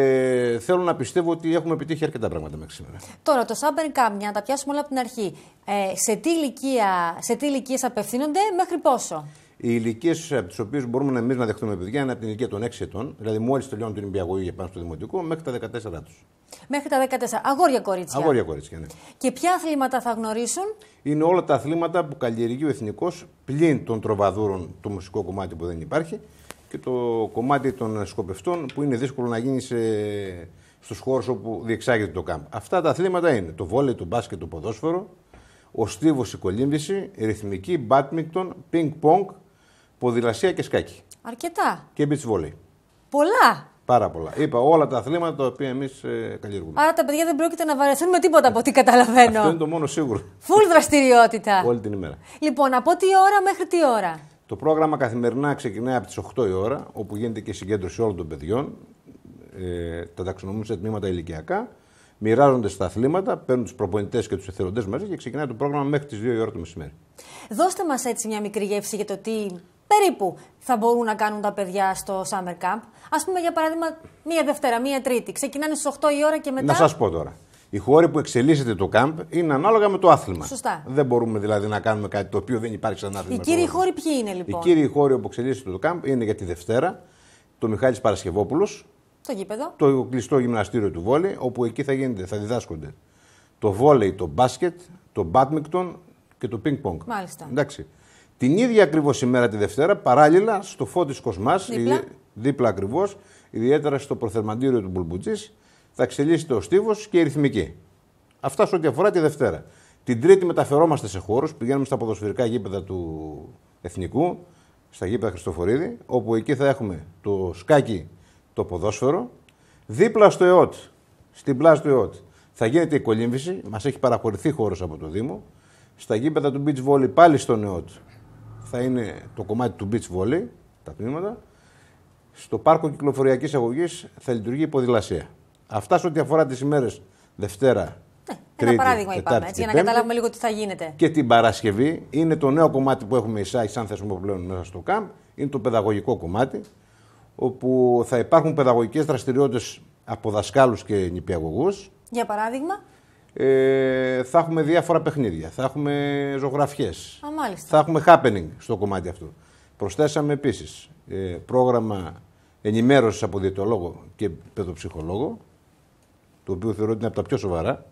θέλω να πιστεύω ότι έχουμε επιτύχει αρκετά πράγματα μέχρι σήμερα. Τώρα, το Summer Camp, για να τα πιάσουμε όλα από την αρχή, ε, σε τι ηλικία, σε τι ηλικίες απευθύνονται, μέχρι πόσο? Οι ηλικίες από τις οποίες μπορούμε εμείς να δεχτούμε παιδιά είναι από την ηλικία των έξι ετών, δηλαδή μόλις τελειώνουν την νηπιαγωγή για πάνω στο δημοτικό, μέχρι τα δεκατέσσερα τους. Μέχρι τα δεκατέσσερα. Αγόρια κορίτσια. Αγόρια κορίτσια, ναι. Και ποια αθλήματα θα γνωρίσουν? Είναι όλα τα αθλήματα που καλλιεργεί ο Εθνικός, πλην των τροβαδούρων, το μουσικό κομμάτι που δεν υπάρχει, και το κομμάτι των σκοπευτών που είναι δύσκολο να γίνει σε... στους χώρους όπου διεξάγεται το κάμπ. Αυτά τα αθλήματα είναι το βόλεϊ, το μπάσκετ, το ποδόσφαιρο, ο στίβος, η κολύμβηση, η ρυθμική, μπάντμιντον, πινκ-πονγκ, ποδηλασία και σκάκι. Αρκετά. Και beach volley. Πολλά. Πάρα πολλά. Είπα όλα τα αθλήματα τα οποία εμείς ε, καλλιεργούμε. Άρα τα παιδιά δεν πρόκειται να βαρεθούν με τίποτα από ό,τι καταλαβαίνω. Αυτό είναι το μόνο σίγουρο. Φουλ δραστηριότητα. Όλη την ημέρα. Λοιπόν, από τι ώρα μέχρι τι ώρα? Το πρόγραμμα καθημερινά ξεκινάει από τις οκτώ η ώρα, όπου γίνεται και η συγκέντρωση όλων των παιδιών. Ε, τα ταξινομούν σε τμήματα ηλικιακά. Μοιράζονται στα αθλήματα, παίρνουν τους προπονητές και τους εθελοντές μαζί και ξεκινάει το πρόγραμμα μέχρι τις δύο η ώρα το μεσημέρι. Δώστε μας έτσι μια μικρή γεύση για το τι περίπου θα μπορούν να κάνουν τα παιδιά στο Summer Camp. Ας πούμε, για παράδειγμα, μία Δευτέρα, μία Τρίτη. Ξεκινάνε στις οκτώ η ώρα και μετά. Να σας πω τώρα. Οι χώροι που εξελίσσεται το camp είναι ανάλογα με το άθλημα. Σωστά. Δεν μπορούμε δηλαδή να κάνουμε κάτι το οποίο δεν υπάρχει σαν άθλημα. Οι κύριοι χώροι ποιοι είναι, λοιπόν? Οι κύριοι χώροι όπου εξελίσσεται το camp είναι για τη Δευτέρα το Μιχάλης Παρασκευόπουλος. Το γήπεδο. Το κλειστό γυμναστήριο του βόλεϊ, όπου εκεί θα, γίνεται, θα διδάσκονται το βόλεϊ, το μπάσκετ, το μπάντμιντον και το πινκ-πονγκ. Μάλιστα. Εντάξει. Την ίδια ακριβώς ημέρα τη Δευτέρα, παράλληλα στο Φώτης Κοσμάς, δίπλα, η, δίπλα ακριβώς, ιδιαίτερα στο προθερμαντήριο του Μπουλμπουτζής, θα εξελίσσεται ο στίβος και η ρυθμική. Αυτά σε ό,τι αφορά τη Δευτέρα. Την Τρίτη μεταφερόμαστε σε χώρους, πηγαίνουμε στα ποδοσφαιρικά γήπεδα του Εθνικού, στα γήπεδα Χριστοφορίδη, όπου εκεί θα έχουμε το σκάκι, το ποδόσφαιρο, δίπλα στο ΕΟΤ, στην πλάζ του ΕΟΤ. Θα γίνεται η κολύμβηση, μας έχει παραχωρηθεί χώρος από το Δήμο. Στα γήπεδα του beach volley πάλι στον ΕΟΤ θα είναι το κομμάτι του beach volley, τα τμήματα. Στο πάρκο κυκλοφοριακής αγωγής θα λειτουργεί η ποδηλασία. Αυτά σε ό,τι αφορά τις ημέρες Δευτέρα, ναι, Τρίτη, ένα παράδειγμα Τετάρτη, είπαμε, έτσι, για να Πέμπτη. καταλάβουμε λίγο τι θα γίνεται. Και την Παρασκευή είναι το νέο κομμάτι που έχουμε εισάγει σαν θεσμό πλέον μέσα στο ΚΑΜΠ, είναι το παιδαγωγικό κομμάτι, όπου θα υπάρχουν παιδαγωγικές δραστηριότητες από δασκάλους και νηπιαγωγούς. Για παράδειγμα. Ε, θα έχουμε διάφορα παιχνίδια, θα έχουμε ζωγραφιές, Α, μάλιστα. θα έχουμε happening στο κομμάτι αυτό. Προσθέσαμε επίσης ε, πρόγραμμα ενημέρωσης από διαιτολόγο και παιδοψυχολόγο, το οποίο θεωρώ ότι είναι από τα πιο σοβαρά.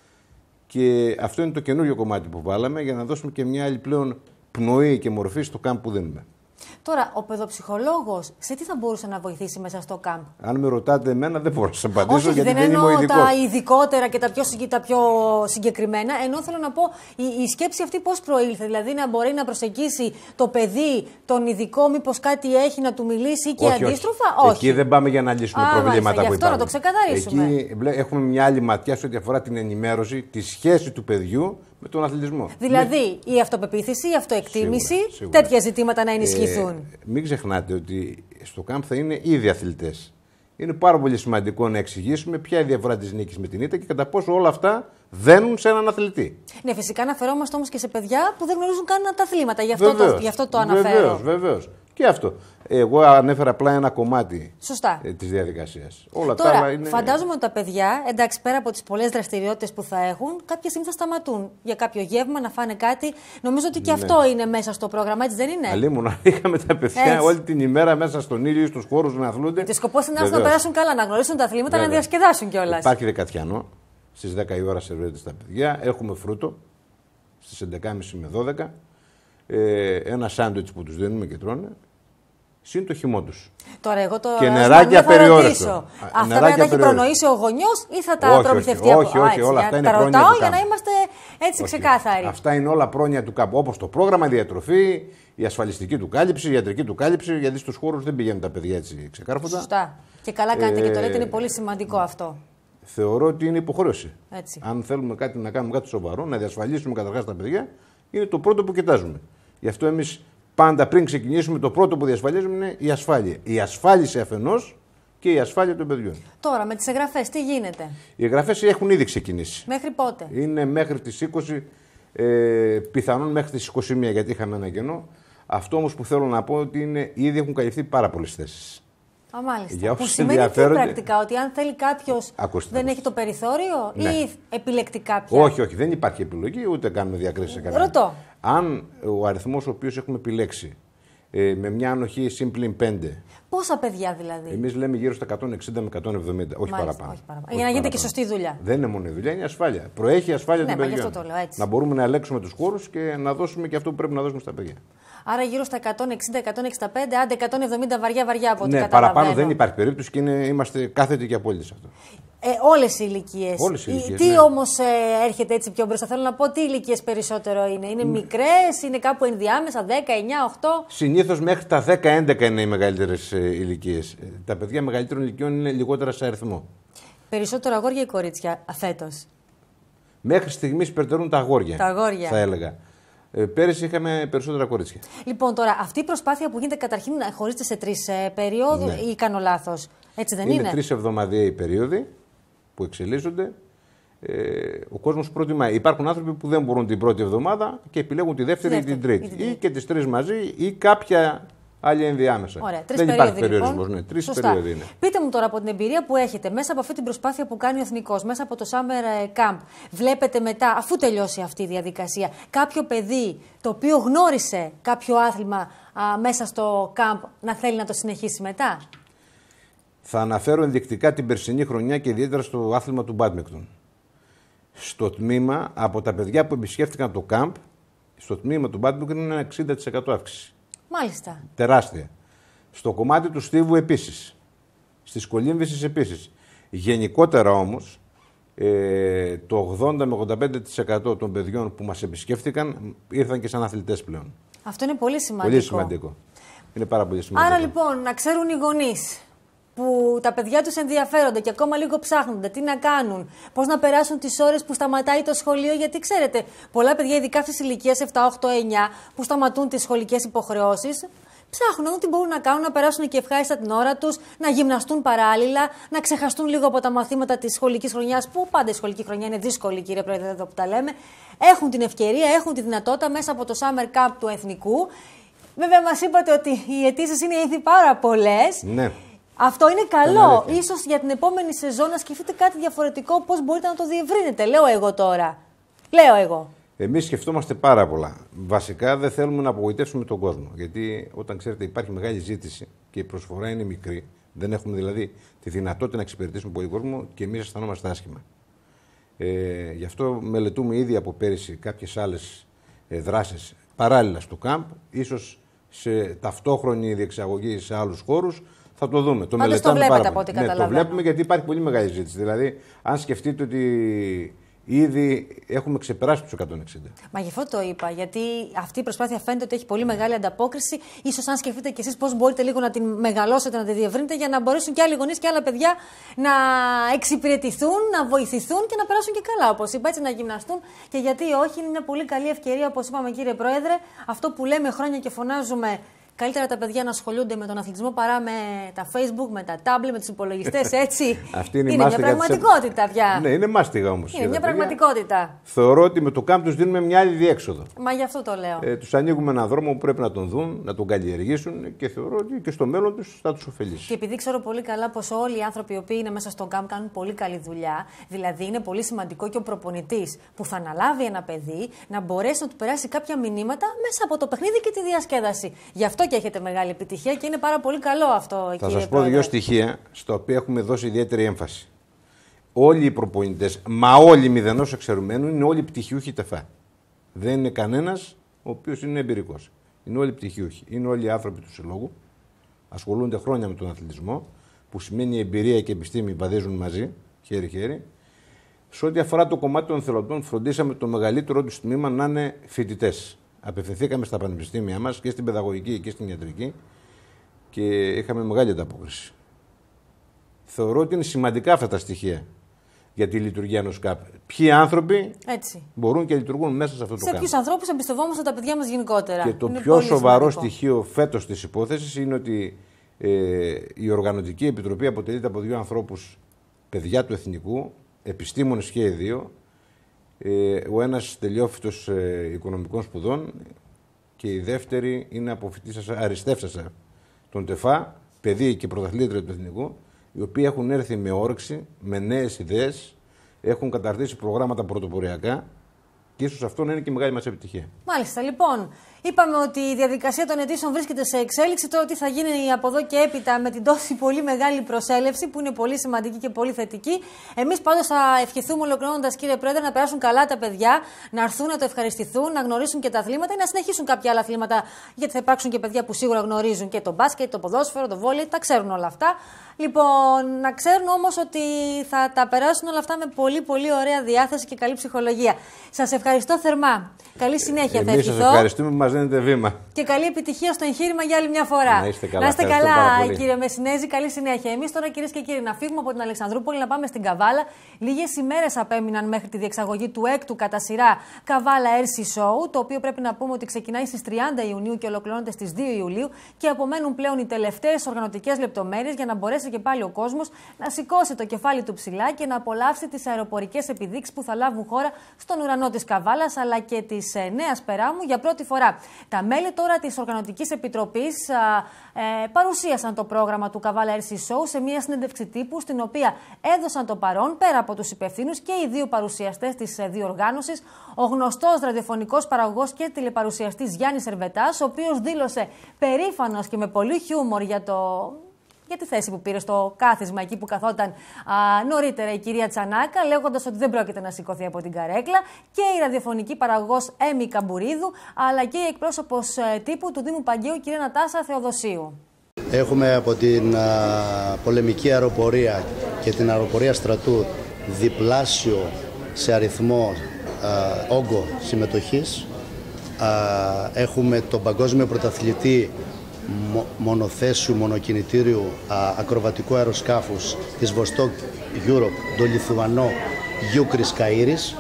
Και αυτό είναι το καινούριο κομμάτι που βάλαμε για να δώσουμε και μια άλλη πλέον πνοή και μορφή στο κάμπ που δίνουμε. Τώρα, ο παιδοψυχολόγος σε τι θα μπορούσε να βοηθήσει μέσα στο κάμπ? Αν με ρωτάτε εμένα, δεν μπορώ να σας απαντήσω. Όχι, γιατί δεν, δεν είμαι ο εννοώ ειδικός. τα ειδικότερα και τα πιο, τα πιο συγκεκριμένα. Ενώ θέλω να πω, η, η σκέψη αυτή πώς προήλθε? Δηλαδή, να μπορεί να προσεγγίσει το παιδί, τον ειδικό, μήπως κάτι έχει να του μιλήσει και όχι, αντίστροφα? Όχι. Όχι. Εκεί δεν πάμε για να λύσουμε Α, προβλήματα μάλιστα, που γι' αυτό υπάρχουν. να το ξεκαθαρίσουμε. Εκεί έχουμε μια άλλη ματιά σε ό,τι αφορά την ενημέρωση, τη σχέση του παιδιού με τον αθλητισμό. Δηλαδή, με... η αυτοπεποίθηση, η αυτοεκτίμηση, σίγουρα, σίγουρα. τέτοια ζητήματα να ενισχυθούν. Ε, μην ξεχνάτε ότι στο κάμπ θα είναι ήδη αθλητές. Είναι πάρα πολύ σημαντικό να εξηγήσουμε ποια είναι η διαφορά της νίκης με την ήττα και κατά πόσο όλα αυτά δένουν σε έναν αθλητή. Ναι, φυσικά αναφερόμαστε όμως και σε παιδιά που δεν γνωρίζουν καν τα αθλήματα. Γι' αυτό, βεβαίως, το, γι αυτό το αναφέρω. Βεβαίως, βεβαίως. Και αυτό. Εγώ ανέφερα απλά ένα κομμάτι ε, της διαδικασίας. Όλα Τώρα, τα άλλα είναι... φαντάζομαι ότι τα παιδιά, εντάξει, πέρα από τις πολλές δραστηριότητες που θα έχουν, κάποια στιγμή θα σταματούν για κάποιο γεύμα, να φάνε κάτι. Νομίζω ότι και ναι. αυτό είναι μέσα στο πρόγραμμα, έτσι δεν είναι? Αλλήμον, είχαμε τα παιδιά έτσι. όλη την ημέρα μέσα στον ήλιο, στους χώρους να αθλούνται. Και σκοπός είναι να περάσουν καλά, να γνωρίσουν τα αθλήματα, βέβαια. Να διασκεδάσουν κιόλας. Υπάρχει δεκατιανό. Στις δέκα η ώρα σερβίρεται στα παιδιά. Έχουμε φρούτο στις έντεκα και μισή με δώδεκα. Ε, ένα σάντουιτς που τους δίνουμε και τρώνε. Συν το χυμό τους. Τώρα, εγώ το και νεράκια περιόριστο. Αυτά πρέπει να τα έχει προνοήσει ο γονιός ή θα τα προμηθευτεί από όχι, όχι, όλα αυτά είναι τα πρόνοια ρωτάω του για κάμπου. να είμαστε έτσι όχι, ξεκάθαροι. Αυτά είναι όλα πρόνοια του κάμπου. Όπως το πρόγραμμα, η διατροφή, η ασφαλιστική του κάλυψη, η ιατρική του κάλυψη. Γιατί στους χώρους δεν πηγαίνουν τα παιδιά έτσι ξεκάρφωτα. Σωστά. Και καλά κάνετε ε, και το λέτε, είναι πολύ σημαντικό αυτό. Θεωρώ ότι είναι υποχρέωση. Έτσι. Αν θέλουμε κάτι, να κάνουμε κάτι σοβαρό, να διασφαλίσουμε καταρχάς τα παιδιά, είναι το πρώτο που κοιτάζουμε. Γι' αυτό εμείς πάντα πριν ξεκινήσουμε, το πρώτο που διασφαλίζουμε είναι η ασφάλεια. Η ασφάλιση αφενός και η ασφάλεια των παιδιών. Τώρα, με τις εγγραφές, τι γίνεται? Οι εγγραφές έχουν ήδη ξεκινήσει. Μέχρι πότε? Είναι μέχρι τις είκοσι, ε, πιθανόν μέχρι τις είκοσι μία, γιατί είχαμε ένα κενό. Αυτό όμως που θέλω να πω ότι είναι, ήδη έχουν καλυφθεί πάρα πολλές θέσεις. Α, μάλιστα. Για που σημαίνει τι πρακτικά, ότι αν θέλει κάποιος δεν έχει το περιθώριο ναι. ή επιλεκτικά πια? Όχι, όχι, δεν υπάρχει επιλογή, ούτε κάνουμε διακρίσεις σε κανένα. Ρωτώ. Αν ο αριθμός ο οποίος έχουμε επιλέξει ε, με μια ανοχή σύμπλην πέντε. Πόσα παιδιά δηλαδή? Εμείς λέμε γύρω στα εκατόν εξήντα με εκατόν εβδομήντα, όχι Μάλιστα, παραπάνω. Όχι παραπάνω. Για να γίνεται και σωστή δουλειά. Δεν είναι μόνο η δουλειά, είναι η ασφάλεια. Προέχει η ασφάλεια ναι, των παιδιών. Αυτό το λέω, έτσι. Να μπορούμε να ελέγξουμε τους χώρους και να δώσουμε και αυτό που πρέπει να δώσουμε στα παιδιά. Άρα γύρω στα εκατόν εξήντα με εκατόν εξήντα πέντε, άντε εκατόν εβδομήντα βαριά-βαριά από ό,τι ναι, καταλαβαίνω. Παραπάνω δεν υπάρχει περίπτωση και είναι, είμαστε κάθετοι και απόλυτοι σε αυτό. Ε, όλες οι ηλικίες. Όλες οι ηλικίες. Τι ναι. όμως ε, έρχεται έτσι πιο μπροστά? Θέλω να πω τι ηλικίες περισσότερο είναι. Είναι mm. μικρές, είναι κάπου ενδιάμεσα, δέκα, εννιά, οκτώ. Συνήθως μέχρι τα δέκα έντεκα είναι οι μεγαλύτερες ε, ηλικίες. Τα παιδιά μεγαλύτερων ηλικιών είναι λιγότερα σε αριθμό. Περισσότερο αγόρια ή κορίτσια φέτος? Μέχρι στιγμής περτερούν τα αγόρια. Τα αγόρια. Θα έλεγα. Ε, πέρυσι είχαμε περισσότερα κορίτσια. Λοιπόν, τώρα αυτή η προσπάθεια που γίνεται καταρχήν να χωρίζεται σε τρεις ε, περίοδους ναι. ή κάνω λάθος? Έτσι δεν είναι? Είναι τρεις εβδομαδιαίοι περίοδοι που εξελίσσονται. Ε, ο κόσμος προτιμάει. Υπάρχουν άνθρωποι που δεν μπορούν την πρώτη εβδομάδα και επιλέγουν τη δεύτερη ή την τρίτη. Ή, την ή και τις τρεις μαζί ή κάποια άλλη ενδιάμεσα. Ωραία, τρεις δεν περίοδοι, υπάρχει περιορισμός. Λοιπόν. Ναι, τρεις Σωστά. περίοδοι είναι. Πείτε μου τώρα από την εμπειρία που έχετε μέσα από αυτή την προσπάθεια που κάνει ο Εθνικός, μέσα από το Summer Camp, βλέπετε μετά, αφού τελειώσει αυτή η διαδικασία, κάποιο παιδί το οποίο γνώρισε κάποιο άθλημα α, μέσα στο camp να θέλει να το συνεχίσει μετά? Θα αναφέρω ενδεικτικά την περσινή χρονιά και ιδιαίτερα στο άθλημα του μπάντμιντον. Στο τμήμα, από τα παιδιά που επισκέφτηκαν το camp, στο τμήμα του μπάντμιντον είναι ένα εξήντα τοις εκατό αύξηση. Μάλιστα. Τεράστια. Στο κομμάτι του στίβου επίσης. Στις κολύμβησης επίσης. Γενικότερα όμως, ε, το ογδόντα με ογδόντα πέντε τοις εκατό των παιδιών που μας επισκέφτηκαν ήρθαν και σαν αθλητές πλέον. Αυτό είναι πολύ σημαντικό. Πολύ σημαντικό. Είναι πάρα πολύ σημαντικό. Άρα λοιπόν, να ξέρουν οι γονείς που τα παιδιά τους ενδιαφέρονται και ακόμα λίγο ψάχνονται τι να κάνουν, πώς να περάσουν τις ώρες που σταματάει το σχολείο, γιατί ξέρετε, πολλά παιδιά, ειδικά αυτές τις ηλικίες επτά, οκτώ, εννιά, που σταματούν τις σχολικές υποχρεώσεις, ψάχνουν ό,τι μπορούν να κάνουν, να περάσουν και ευχάριστα την ώρα τους, να γυμναστούν παράλληλα, να ξεχαστούν λίγο από τα μαθήματα της σχολικής χρονιάς, που πάντα η σχολική χρονιά είναι δύσκολη, κύριε Πρόεδρε, εδώ που τα λέμε. Έχουν την ευκαιρία, έχουν τη δυνατότητα μέσα από το Summer Camp του Εθνικού. Βέβαια, μας είπατε ότι οι αιτήσεις είναι ήδη πάρα πολλές. Ναι. Αυτό είναι καλό. Ίσως για την επόμενη σεζόν να σκεφτείτε κάτι διαφορετικό, πώς μπορείτε να το διευρύνετε. Λέω εγώ τώρα. Λέω εγώ. Εμείς σκεφτόμαστε πάρα πολλά. Βασικά δεν θέλουμε να απογοητεύσουμε τον κόσμο. Γιατί όταν ξέρετε υπάρχει μεγάλη ζήτηση και η προσφορά είναι μικρή, δεν έχουμε δηλαδή τη δυνατότητα να εξυπηρετήσουμε πολύ κόσμο και εμείς αισθανόμαστε άσχημα. Ε, γι' αυτό μελετούμε ήδη από πέρυσι κάποιες άλλες ε, δράσεις παράλληλα στο ΚΑΜΠ, ίσως σε ταυτόχρονη διεξαγωγή σε άλλους χώρους. Θα το δούμε. Το Πάντως το βλέπετε από ό,τι καταλαβαίνω. Ναι, το βλέπουμε γιατί υπάρχει πολύ μεγάλη ζήτηση. Δηλαδή, αν σκεφτείτε ότι ήδη έχουμε ξεπεράσει τους εκατόν εξήντα. Μα γι' αυτό το είπα. Γιατί αυτή η προσπάθεια φαίνεται ότι έχει πολύ μεγάλη ανταπόκριση. Ίσως αν σκεφτείτε κι εσείς πώς μπορείτε λίγο να την μεγαλώσετε, να τη διευρύνετε, για να μπορέσουν και άλλοι γονείς και άλλα παιδιά να εξυπηρετηθούν, να βοηθηθούν και να περάσουν και καλά. Όπως είπα, έτσι να γυμναστούν. Και γιατί όχι, είναι μια πολύ καλή ευκαιρία, όπως είπαμε, κύριε Πρόεδρε, αυτό που λέμε χρόνια και φωνάζουμε καλύτερα τα παιδιά να ασχολούνται με τον αθλητισμό παρά με τα Facebook, με τα tablet, με τους υπολογιστές, έτσι. Αυτή είναι, είναι μια πραγματικότητα της... πια. Ναι, είναι μάστιγα όμως. Είναι μια πραγματικότητα. Θεωρώ ότι με το κάμπ τους δίνουμε μια άλλη διέξοδο. Μα γι' αυτό το λέω. Ε, τους ανοίγουμε έναν δρόμο που πρέπει να τον δουν, να τον καλλιεργήσουν και θεωρώ ότι και στο μέλλον τους θα τους ωφελήσει. Και επειδή ξέρω πολύ καλά πως όλοι οι άνθρωποι οι οποίοι είναι μέσα στο κάμπ κάνουν πολύ καλή δουλειά, δηλαδή είναι πολύ σημαντικό και ο προπονητής που θα αναλάβει ένα παιδί να μπορέσει να του περάσει κάποια μηνύματα μέσα από το παιχνίδι και τη διασκέδαση. Γι' αυτό και έχετε μεγάλη επιτυχία και είναι πάρα πολύ καλό αυτό, θα κύριε σας πω Πρόεδρε. δύο στοιχεία στα οποία έχουμε δώσει ιδιαίτερη έμφαση. Όλοι οι προπονητές, μα όλοι μηδενός εξαιρουμένου, είναι όλοι πτυχιούχοι ΤΕΦΑ. Δεν είναι κανένας ο οποίος είναι εμπειρικός. Είναι όλοι πτυχιούχοι. Είναι όλοι οι άνθρωποι του συλλόγου. Ασχολούνται χρόνια με τον αθλητισμό, που σημαίνει εμπειρία και επιστήμη βαδίζουν μαζί, χέρι-χέρι. Σε ό,τι αφορά το κομμάτι των θελοντών, φροντίσαμε το μεγαλύτερο του τμήμα να είναι φοιτητές. Απευθυνθήκαμε στα πανεπιστήμια μας και στην παιδαγωγική και στην ιατρική και είχαμε μεγάλη ανταπόκριση. Θεωρώ ότι είναι σημαντικά αυτά τα στοιχεία για τη λειτουργία ενός ΚΑΠ. Ποιοι άνθρωποι Έτσι. μπορούν και λειτουργούν μέσα σε αυτό το σε ΚΑΠ. Σε ποιους ανθρώπους εμπιστευόμαστε τα παιδιά μας γενικότερα. Και το είναι πιο σοβαρό σημαντικό. στοιχείο φέτος της υπόθεσης είναι ότι ε, η Οργανωτική Επιτροπή αποτελείται από δύο ανθρώπους, παιδιά του Εθνικού, επιστήμονες και οι δύο. Ε, ο ένας τελειόφοιτος ε, οικονομικών σπουδών και η δεύτερη είναι αποφοιτήσασα, αριστεύσασα τον ΤΕΦΑ, παιδί και πρωταθλήτρια του Εθνικού, οι οποίοι έχουν έρθει με όρεξη, με νέες ιδέες, έχουν καταρτήσει προγράμματα πρωτοποριακά και ίσως αυτό να είναι και η μεγάλη μας επιτυχία. Μάλιστα, λοιπόν. Είπαμε ότι η διαδικασία των αιτήσεων βρίσκεται σε εξέλιξη. Τώρα τι θα γίνει από εδώ και έπειτα με την τόση πολύ μεγάλη προσέλευση, που είναι πολύ σημαντική και πολύ θετική. Εμείς πάντως θα ευχηθούμε, ολοκληρώνοντας, κύριε Πρόεδρε, να περάσουν καλά τα παιδιά, να έρθουν να το ευχαριστηθούν, να γνωρίσουν και τα αθλήματα ή να συνεχίσουν κάποια άλλα αθλήματα. Γιατί θα υπάρξουν και παιδιά που σίγουρα γνωρίζουν και το μπάσκετ, το ποδόσφαιρο, το βόλεϊ, τα ξέρουν όλα αυτά. Λοιπόν, να ξέρουν όμως ότι θα τα περάσουν όλα αυτά με πολύ πολύ ωραία διάθεση και καλή ψυχολογία. Σας ευχαριστώ θερμά. Καλή συνέχεια. Εμείς σας ευχαριστούμε που μας δίνετε βήμα. Και καλή επιτυχία στο εγχείρημα για άλλη μια φορά. Να είστε καλά, να είστε καλά κύριε Μεσσηνέζη. Καλή συνέχεια. Εμείς τώρα, κυρίες και κύριοι, να φύγουμε από την Αλεξανδρούπολη, να πάμε στην Καβάλα. Λίγες ημέρες απέμειναν μέχρι τη διεξαγωγή του έκτου κατά σειρά Καβάλα Air Sea Show, το οποίο πρέπει να πούμε ότι ξεκινάει στις τριάντα Ιουνίου και ολοκληρώνεται στις δύο Ιουλίου. Και απομένουν πλέον οι τελευταίες οργανωτικές λεπτομέρειες για να μπορέσει και πάλι ο κόσμος να σηκώσει το κεφάλι του ψηλά και να απολαύσει τις αεροπορικές επιδείξεις που θα λάβουν χώρα στον ουρανό της Καβάλας αλλά και της ε, Νέας Περάμου για πρώτη φορά. Τα μέλη τώρα της Οργανωτικής Επιτροπής α, ε, παρουσίασαν το πρόγραμμα του Καβάλα Air Sea Show σε μια συνέντευξη τύπου, στην οποία έδωσαν το παρόν πέρα από τους υπευθύνους και οι δύο παρουσιαστές της ε, διοργάνωσης, ο γνωστός ραδιοφωνικός παραγωγός και τηλεπαρουσιαστής Γιάννης Ερβετάς, ο οποίος δήλωσε περήφανος και με πολύ χιούμορ για το. για τη θέση που πήρε στο κάθισμα εκεί που καθόταν α, νωρίτερα η κυρία Τσανάκα, λέγοντας ότι δεν πρόκειται να σηκωθεί από την καρέκλα, και η ραδιοφωνική παραγωγός Έμι Καμπουρίδου, αλλά και η εκπρόσωπος ε, τύπου του Δήμου Παγκαίου, κυρία Νατάσα Θεοδοσίου. Έχουμε από την α, πολεμική αεροπορία και την αεροπορία στρατού διπλάσιο σε αριθμό α, όγκο συμμετοχής. Α, έχουμε τον παγκόσμιο πρωταθλητή μονοθέσιου, μονοκινητήριου α, ακροβατικού αεροσκάφους της Vostok Europe, τον Λιθουανό Γιούκρις Καΐρης.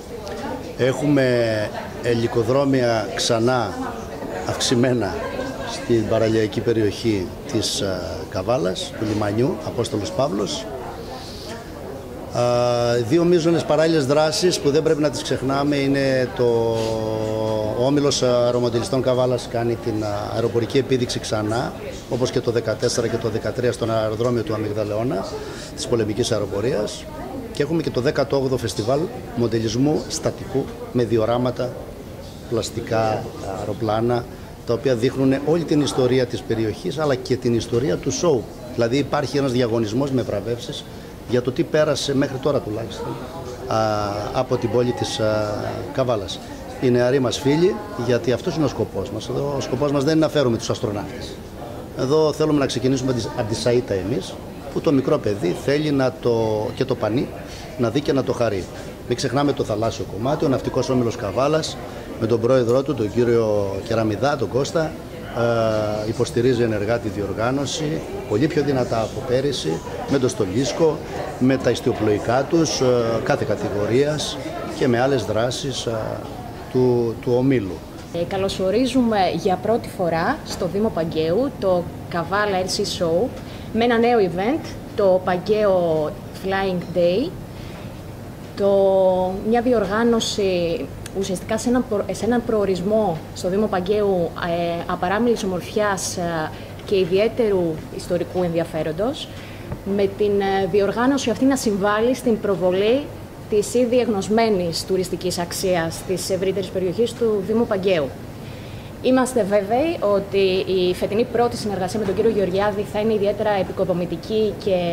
Έχουμε ελικοδρόμια ξανά αυξημένα στην παραλιακή περιοχή της α, Καβάλας, του λιμανιού, Απόστολος Παύλος. Uh, δύο μείζονες παράλληλες δράσεις που δεν πρέπει να τις ξεχνάμε είναι το ο Όμιλος Αερομοντελιστών Καβάλας κάνει την αεροπορική επίδειξη ξανά, όπως και το δεκατέσσερα και το δεκατρία στον αεροδρόμιο του Αμυγδαλεώνα της πολεμικής αεροπορίας, και έχουμε και το δέκατο όγδοο φεστιβάλ μοντελισμού στατικού με διοράματα, πλαστικά αεροπλάνα, τα οποία δείχνουν όλη την ιστορία της περιοχής αλλά και την ιστορία του σοου. Δηλαδή υπάρχει ένας διαγωνισμός με βραβεύσεις για το τι πέρασε μέχρι τώρα τουλάχιστον α, από την πόλη της α, Καβάλας. Οι νεαροί μας φίλοι, γιατί αυτός είναι ο σκοπός μας. Εδώ, ο σκοπός μας δεν είναι να φέρουμε τους αστροναύτες. Εδώ θέλουμε να ξεκινήσουμε από τη Σαΐτα εμείς, που το μικρό παιδί θέλει να το, και το πανί να δει και να το χαρεί. Μην ξεχνάμε το θαλάσσιο κομμάτι, ο Ναυτικός Όμιλος Καβάλας με τον πρόεδρό του, τον κύριο Κεραμιδά, τον Κώστα, Uh, υποστηρίζει ενεργά τη διοργάνωση, πολύ πιο δυνατά από πέρυσι, με το στολίσκο, με τα ιστιοπλοϊκά τους, uh, κάθε κατηγορίας και με άλλες δράσεις uh, του, του ομίλου. Ε, καλωσορίζουμε για πρώτη φορά στο Δήμο Παγκαίου το Καβάλα ελ σι Show με ένα νέο event, το Παγκαίο Flying Day, το, μια διοργάνωση ουσιαστικά σε έναν, προ, σε έναν προορισμό στο Δήμο Παγκαίου ε, απαράμιλης ομορφιάς ε, και ιδιαίτερου ιστορικού ενδιαφέροντος, με την ε, διοργάνωση αυτή να συμβάλλει στην προβολή της ήδη εγνωσμένης τουριστικής αξίας της ευρύτερης περιοχής του Δήμου Παγκαίου. Είμαστε βέβαιοι ότι η φετινή πρώτη συνεργασία με τον κύριο Γεωργιάδη θα είναι ιδιαίτερα επικοδομητική και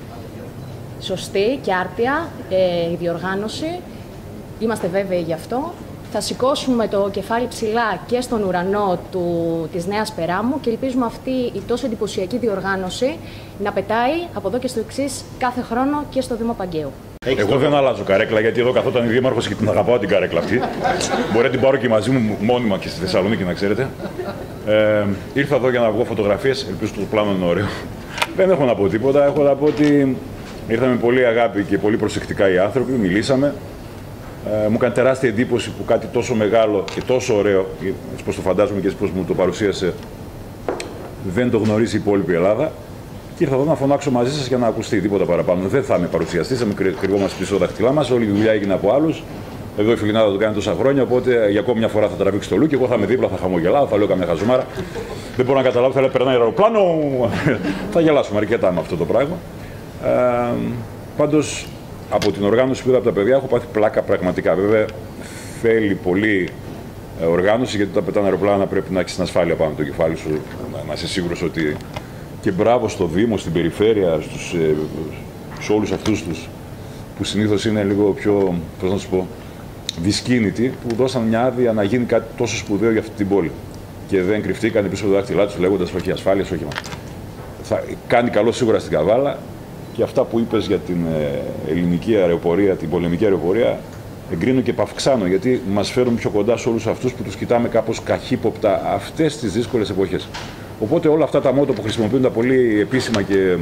σωστή και άρτια ε, η διοργάνωση. Είμαστε βέβαιοι γι' αυτό. Θα σηκώσουμε το κεφάλι ψηλά και στον ουρανό του, της Νέας Περάμου και ελπίζουμε αυτή η τόσο εντυπωσιακή διοργάνωση να πετάει από εδώ και στο εξής κάθε χρόνο και στο Δήμο Παγκαίου. Εγώ δεν αλλάζω καρέκλα, γιατί εδώ καθόταν η δήμαρχος και την αγαπάω την καρέκλα αυτή. Μπορεί να την πάρω και μαζί μου μόνιμα και στη Θεσσαλονίκη, να ξέρετε. Ε, ήρθα εδώ για να βγω φωτογραφίες, ελπίζω το πλάνο είναι ωραίο. Δεν έχω να πω τίποτα, έχω να πω ότι ήρθαμε με πολύ αγάπη και πολύ προσεκτικά οι άνθρωποι, μιλήσαμε. Ε, μου έκανε τεράστια εντύπωση που κάτι τόσο μεγάλο και τόσο ωραίο, έτσι πως το φαντάζομαι και έτσι πως μου το παρουσίασε, δεν το γνωρίζει η υπόλοιπη Ελλάδα. Και ήρθα εδώ να φωνάξω μαζί σας για να ακουστεί, τίποτα παραπάνω. Δεν θα είμαι παρουσιαστής, θα μην κρυβόμαστε πίσω τα δάχτυλά μας. Όλη η δουλειά έγινε από άλλους. Εδώ η Φιλινάδα το κάνει τόσα χρόνια, οπότε για ακόμη μια φορά θα τραβήξει το λούκι. Εγώ θα είμαι δίπλα, θα χαμογελάω, θα λέω καμιά χαζομάρα. Δεν μπορώ να καταλάβω, θα λέω περνάει αεροπλάνο. Θα γελάσουμε αρκετά με αυτό το πράγμα. Ε, πάντως, από την οργάνωση που είδα από τα παιδιά, έχω πάθει πλάκα πραγματικά. Βέβαια, θέλει πολύ οργάνωση, γιατί όταν πετάνε αεροπλάνα πρέπει να έχει την ασφάλεια πάνω το κεφάλι σου, να είσαι σίγουρος ότι. Και μπράβο στο Δήμο, στην περιφέρεια, στους, ε, σε όλους αυτούς τους που συνήθως είναι λίγο πιο, πώς να σου πω, δυσκίνητοι, που δώσαν μια άδεια να γίνει κάτι τόσο σπουδαίο για αυτή την πόλη. Και δεν κρυφτήκαν πίσω από τα δάχτυλά τους λέγοντας όχι ασφάλειας, όχι. Θα κάνει καλό σίγουρα στην Καβάλα και αυτά που είπες για την ε, ελληνική αεροπορία, την πολεμική αεροπορία, εγκρίνω και παυξάνω, γιατί μας φέρουν πιο κοντά σε όλους αυτούς που τους κοιτάμε κάπως καχύποπτα αυτές τις δύσκολες εποχές. Οπότε όλα αυτά τα μότο που χρησιμοποιούν τα πολύ επίσημα και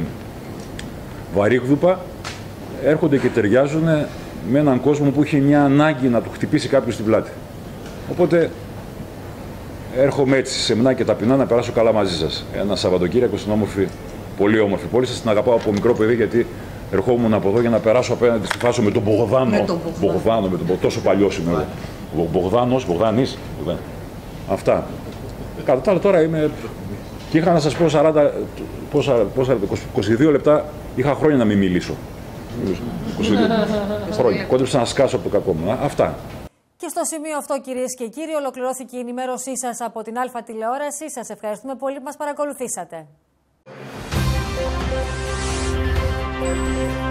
βαρύγδουπα έρχονται και ταιριάζουν με έναν κόσμο που έχει μια ανάγκη να του χτυπήσει κάποιος στην πλάτη. Οπότε έρχομαι έτσι σεμνά και ταπεινά να περάσω καλά μαζί σας. Ένα Σαββατοκύριακο στην όμορφη, πολύ όμορφη πόλη. Σας την αγαπάω από μικρό παιδί, γιατί ερχόμουν από εδώ για να περάσω απέναντι στη φάση με τον Μπογδάνο. Με τον Μπογδάνο, με τον τόσο παλιός είμαι εγώ. Ο Μπογδάνος, Μπογδάνης. Αυτά. Κατά τα άλλα τώρα είμαι. Και είχα να σας πω σαράντα, πόσα, πόσα, είκοσι δύο λεπτά, είχα χρόνια να μην μιλήσω. είκοσι δύο χρόνια. Κόντεψα να σκάσω από το κακό μου. Αυτά. Και στο σημείο αυτό, κυρίες και κύριοι, ολοκληρώθηκε η ενημέρωσή σας από την Α Τηλεόραση. Σας ευχαριστούμε πολύ που μας παρακολουθήσατε.